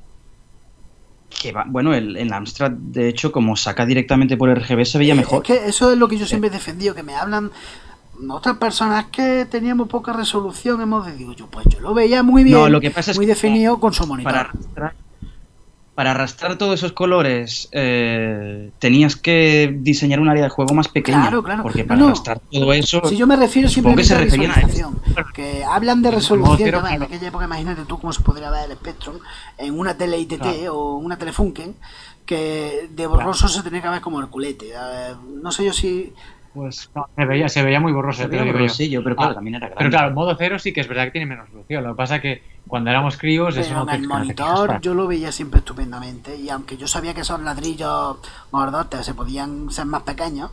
Que va, bueno, el, el Amstrad, de hecho, como saca directamente por R G B, se veía eh, mejor. Es que eso es lo que yo siempre he defendido, que me hablan otras personas que teníamos poca resolución, hemos de digo yo, pues yo lo veía muy bien, no, lo que pasa es muy que definido con su monitor. Para arrastrar, para arrastrar todos esos colores eh, tenías que diseñar un área de juego más pequeña. Claro, claro. Porque para no, arrastrar todo eso... Si yo me refiero simplemente que se a resolución. Que hablan de resolución, no, en aquella época imagínate tú cómo se podría ver el Spectrum en una tele I T T claro. o una Telefunken, que de borroso claro. se tenía que ver como el culete. Eh, no sé yo si... Pues no, se, veía, se veía muy borroso. Se veía borrosillo, pero claro, ah, también era grande. Pero claro, en modo cero sí que es verdad que tiene menos resolución. Lo que pasa es que cuando éramos críos... Pero eso no en el monitor yo lo veía siempre estupendamente. Y aunque yo sabía que esos ladrillos gordotes se podían ser más pequeños,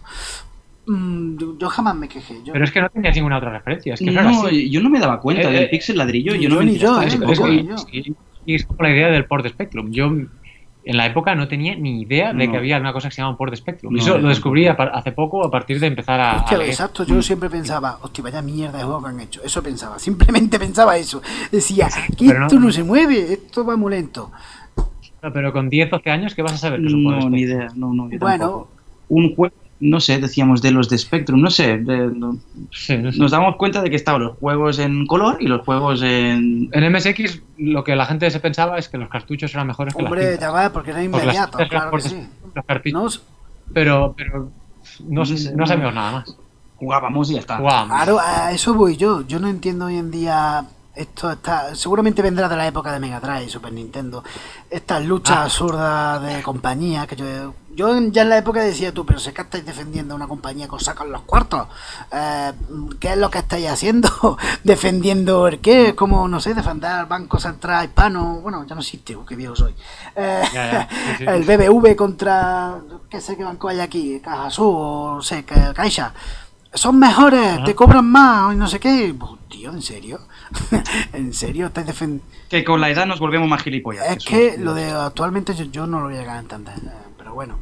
mmm, yo, yo jamás me quejé. Yo... Pero es que no tenías ninguna otra referencia. Es que no, no yo no me daba cuenta eh, del píxel ladrillo. Yo, yo no ni yo, eh, es, es, es, es, es como la idea del port de Spectrum. Yo... En la época no tenía ni idea de no. que había una cosa que se llama port de Spectrum. No, Eso no, lo descubrí no. hace poco a partir de empezar a... Es que, a leer. Exacto, yo siempre pensaba, hostia, vaya mierda de juego que han hecho. Eso pensaba, simplemente pensaba eso. Decía, que esto no, no se mueve, esto va muy lento. Pero con diez, doce años, ¿qué vas a saber? No, ni idea, no, no. Bueno, tampoco. Un juego, no sé, decíamos de los de Spectrum, no sé, de, no, sí, no sé. Nos damos cuenta de que estaban los juegos en color y los juegos en... En M S X lo que la gente se pensaba es que los cartuchos eran mejores que Hombre, las cintas. Hombre, ya va, porque era inmediato, porque claro que sí. Los cartuchos, no, pero, pero no, no, no sabemos nada más. Jugábamos y ya está. Jugábamos. Claro, a eso voy yo. Yo no entiendo hoy en día... Esto está, seguramente vendrá de la época de Mega Drive y Super Nintendo. Estas luchas ah. absurdas de compañía que yo, yo ya en la época decía tú, pero sé que estáis defendiendo a una compañía con sacos en los cuartos. Eh, ¿Qué es lo que estáis haciendo? ¿Defendiendo el qué? Como, no sé, defender al Banco Central Hispano. Bueno, ya no existe, qué viejo soy. Eh, ya, ya. Sí, sí. El B B V contra, qué sé qué banco hay aquí, Cajasur o no sé, Caixa. Son mejores, uh-huh. te cobran más y no sé qué. Tío, ¿en serio? ¿En serio? ¿Estáis defendiendo? Que con la edad nos volvemos más gilipollas. Es que lo de actualmente yo, yo no lo voy a llegar a entender. Pero bueno.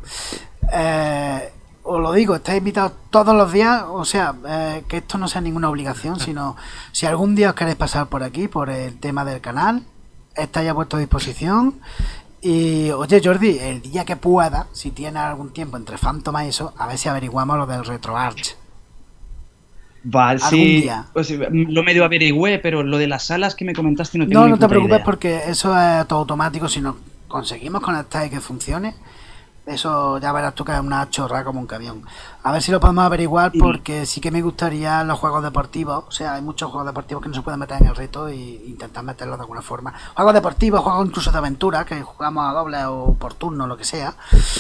Eh, os lo digo, estáis invitados todos los días. O sea, eh, que esto no sea ninguna obligación, sino si algún día os queréis pasar por aquí, por el tema del canal, estáis a vuestra disposición. Y oye Jordi, el día que pueda, si tienes algún tiempo entre Phantom y eso, a ver si averiguamos lo del RetroArch. Vale, sí, pues, lo medio averigüé, pero lo de las salas que me comentaste no tengo No, ni no te preocupes idea. Porque eso es todo automático. Si nos conseguimos conectar y que funcione, eso ya verás tú que es una chorra como un camión. A ver si lo podemos averiguar, porque sí que me gustaría los juegos deportivos. O sea, hay muchos juegos deportivos que no se pueden meter en el reto e intentar meterlos de alguna forma. Juegos deportivos, juegos incluso de aventura, que jugamos a doble o por turno, lo que sea.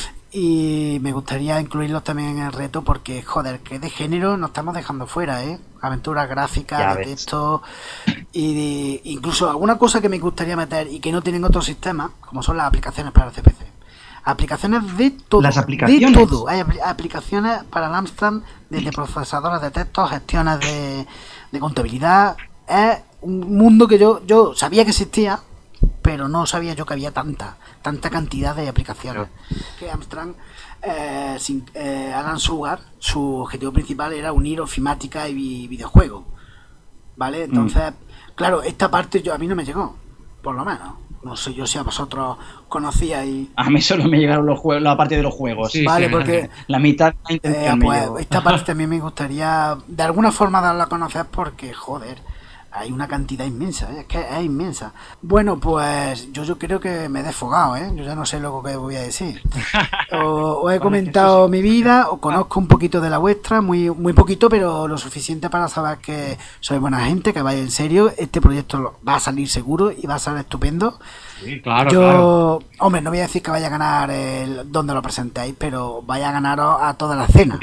Y me gustaría incluirlos también en el reto porque, joder, que de género nos estamos dejando fuera, ¿eh? Aventuras gráficas, de texto y de, incluso alguna cosa que me gustaría meter y que no tienen otros sistemas, como son las aplicaciones para el C P C. Aplicaciones de todo. Las aplicaciones. De todo. Hay apl- aplicaciones para el Amstrad, desde procesadores de texto, gestiones de, de contabilidad. Es un mundo que yo, yo sabía que existía, pero no sabía yo que había tanta tanta cantidad de aplicaciones. Pero... que Amstrad, eh, sin, eh, Alan Sugar, su objetivo principal era unir ofimática y vi- videojuego, ¿vale? Entonces, mm. claro, esta parte yo a mí no me llegó, por lo menos. No sé yo si a vosotros conocíais. A mí solo me llegaron los juegos, la parte de los juegos. Sí, Vale, sí, porque La mitad de la eh, intención me pues llegó. esta parte también me gustaría de alguna forma darla a conocer porque, joder, hay una cantidad inmensa, ¿eh? Es que es inmensa. Bueno, pues yo, yo creo que me he desfogado, ¿eh? Yo ya no sé luego qué voy a decir. O- Os he comentado mi vida, os conozco un poquito de la vuestra, muy muy poquito, pero lo suficiente para saber que sois buena gente, que vais en serio. Este proyecto lo- va a salir seguro y va a salir estupendo. Sí, claro, Yo, claro. hombre, no voy a decir que vaya a ganar el, donde lo presentéis, pero vaya a ganaros a toda la escena.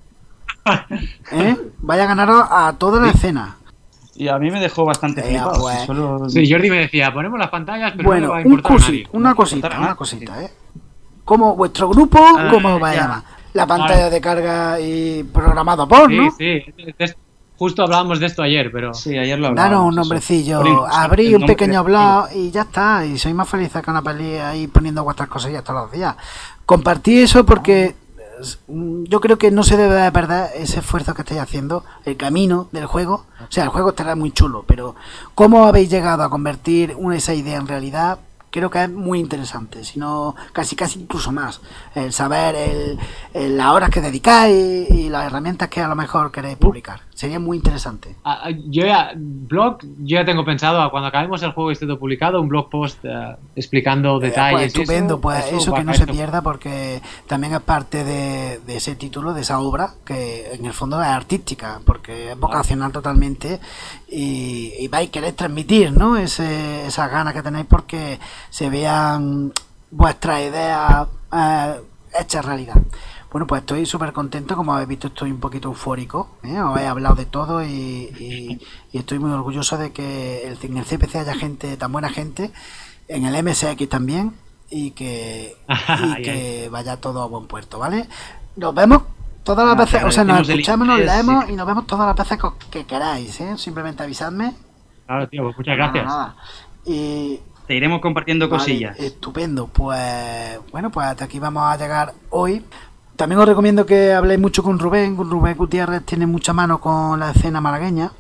¿Eh? Vaya a ganaros a toda la escena. Y a mí me dejó bastante Eh, flipado. pues. si solo- Sí, Jordi me decía, ponemos las pantallas, pero no le Bueno, va a un importar a cosi- nadie. una No cosita, importará una nada, cosita, ¿eh? Como vuestro grupo, Ah, ¿cómo os va a ya. llamar? La pantalla Claro. de carga y programado por, Sí, ¿no? sí. de- Justo hablábamos de esto ayer, pero... Sí, ayer lo hablábamos. Daros un eso. nombrecillo, Ponemos el abrí un nombre pequeño de- blog y ya está. Y sois más felices que una peli ahí poniendo vuestras cosillas todos los días. Compartí eso porque mm, yo creo que no se debe de perder ese esfuerzo que estáis haciendo, el camino del juego. O sea, el juego estará muy chulo, pero cómo habéis llegado a convertir una, esa idea en realidad, creo que es muy interesante, sino casi casi incluso más. El saber el, el- las horas que dedicáis y las herramientas que a lo mejor queréis publicar. Sería muy interesante. Ah, ah, yo ya, blog, yo ya tengo pensado, a cuando acabemos el juego y esté todo publicado, un blog post eh, explicando Eh, detalles. pues y estupendo, eso, pues eso, que va- no se eso- pierda porque también es parte de, de ese título, de esa obra, que en el fondo es artística, porque es vocacional totalmente y, y vais a querer transmitir, ¿no? Ese, esas ganas que tenéis porque se vean vuestras ideas eh, hechas realidad. Bueno, pues estoy súper contento, como habéis visto estoy un poquito eufórico, ¿eh? Os he hablado de todo y, y- y estoy muy orgulloso de que el- en el C P C haya gente, tan buena gente, en el M S X también, y que, y Ay, que vaya todo a buen puerto, ¿vale? Nos vemos todas las Ah, veces, te o sea, nos agradecemos el escuchamos, nos interés, leemos sí. y nos vemos todas las veces que, que queráis, ¿eh? Simplemente avisadme. Claro, tío, pues muchas Nada, gracias. nada. Y Te iremos compartiendo vale, cosillas. estupendo, pues bueno, pues hasta aquí vamos a llegar hoy. También os recomiendo que habléis mucho con Rubén. Con Rubén Gutiérrez tiene mucha mano con la escena malagueña.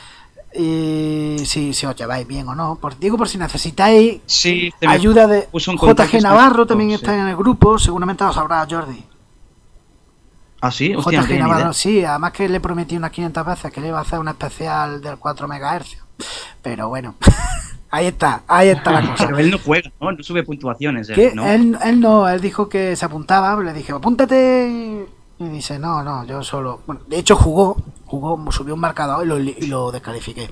Y si, si os lleváis bien o no. Por, digo, por si necesitáis Sí, te me ayuda de puso en J contacto G este Navarro, chico, también sí. está en el grupo. Seguramente lo sabrá Jordi. Ah, sí, hostia, no J G tenía ni Navarro, idea. sí. Además que le prometí unas quinientas veces que le iba a hacer un especial del cuatro megahercios. Pero bueno, ahí está, ahí está la cosa. Pero él no juega, ¿no? No sube puntuaciones. él, Que ¿no? él, él no, él dijo que se apuntaba, le dije, apúntate. Y dice, no, no, yo solo. Bueno, de hecho jugó, jugó, subió un marcador y lo, y lo descalifiqué.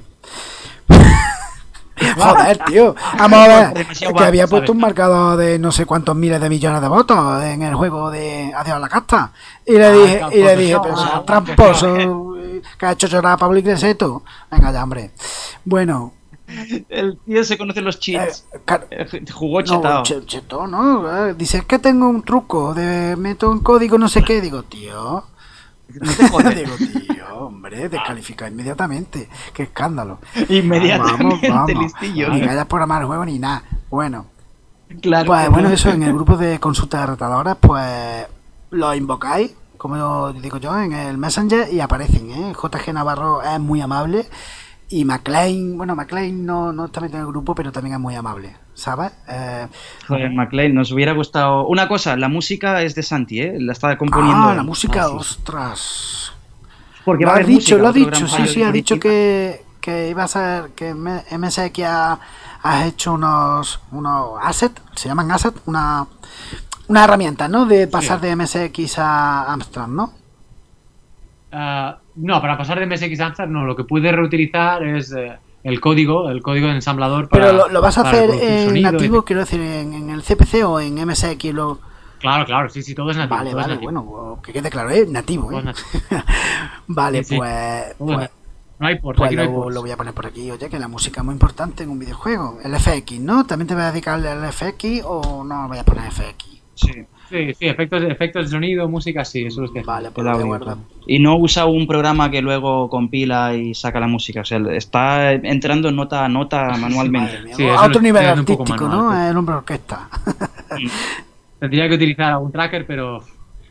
Joder, tío. Vamos a ver. Demasiado Que había bajo, puesto ¿sabes? un marcador de no sé cuántos miles de millones de votos en el juego de Adiós a la casta. Y le Ah, dije, claro, y le pues dije, eso, pero ah, sea que tramposo, que ha hecho llorar a Pablo Iglesias y tú. Venga ya, hombre. Bueno, El tío se conoce los eh, cheats. car- Eh, Jugó no, chetado. che- cheto, no. eh, Dice, es que tengo un truco de meto un código no sé qué. Digo, tío. No te jodes. Digo, tío, hombre, descalifica inmediatamente. Qué escándalo. Inmediatamente, Vamos, vamos. listillo. Ni que hayas programado el juego ni nada. Bueno, Claro. pues que bueno, no. eso en el grupo de consultas retadoras, pues lo invocáis, como digo yo, en el Messenger y aparecen, ¿eh? J G Navarro es muy amable y McLean, bueno, McLean no, no está metido en el grupo, pero también es muy amable, ¿sabes? Eh, Joder, McLean, nos hubiera gustado. Una cosa, la música es de Santi, ¿eh? La está componiendo. ah, él. la música, Ah, sí. ostras. Porque Lo va a has haber dicho, música, lo has otro dicho, gran sí, fallo sí, ha dicho definitivo. que, que iba a ser, que M- MSX ha, has hecho unos, unos assets, se llaman assets, una, una herramienta, ¿no? De pasar Sí. de M S X a Amstrad, ¿no? Ah, no, para pasar de M S X a Amstrad no, lo que puedes reutilizar es eh, el código, el código de ensamblador para, Pero lo, lo vas a para hacer reproducir en sonido y- nativo, quiero decir, en, en el C P C o en M S X. Lo... Claro, claro, sí, sí, todo es nativo. Vale, todo es vale, nativo. bueno, que quede claro, ¿eh? Nativo, Todo es ¿eh? nativo. Vale, Sí, sí. pues, Todo es pues, nativo. No hay por, pues aquí no hay lo, ports. lo voy a poner por aquí, oye, que la música es muy importante en un videojuego. El F X, ¿no? ¿También te vas a dedicar al F X o no voy a poner F X? Sí, Sí, sí, efectos, efectos de sonido, música, sí, eso es que Vale, pues queda lo voy a bonito. guardar. Y no usa un programa que luego compila y saca la música. O sea, está entrando nota a nota manualmente. Madre mía, Sí, a eso otro es- nivel es un poco artístico, manual, ¿no? pues. El hombre orquesta. Tendría que utilizar algún tracker, pero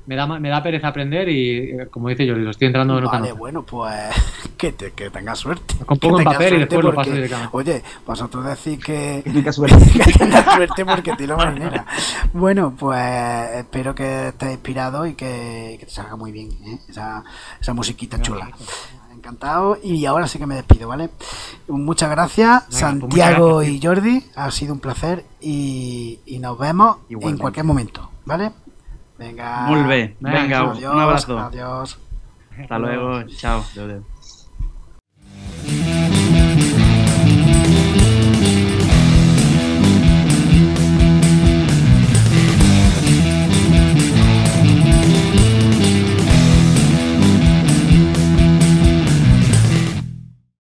me da, me da pereza aprender y, eh, como dice yo, lo estoy entrando de nota a Vale, nota. bueno, pues que, te, que tengas suerte. Lo compongo Que en tengas papel y suerte después lo porque- paso directamente. Oye, vosotros decís que, Que tenga suerte. que tengas suerte porque tiro marinera. Bueno, pues espero que estés inspirado y que, que te salga muy bien, ¿eh? esa, esa musiquita chula. Encantado, y ahora sí que me despido, ¿vale? Muchas gracias, pues Santiago muchas gracias, y Jordi, ha sido un placer y, y nos vemos en Igualmente. cualquier momento, ¿vale? Venga, Muy bien. Venga, adiós, un abrazo. adiós. Hasta luego. Chao. Adeu, adeu.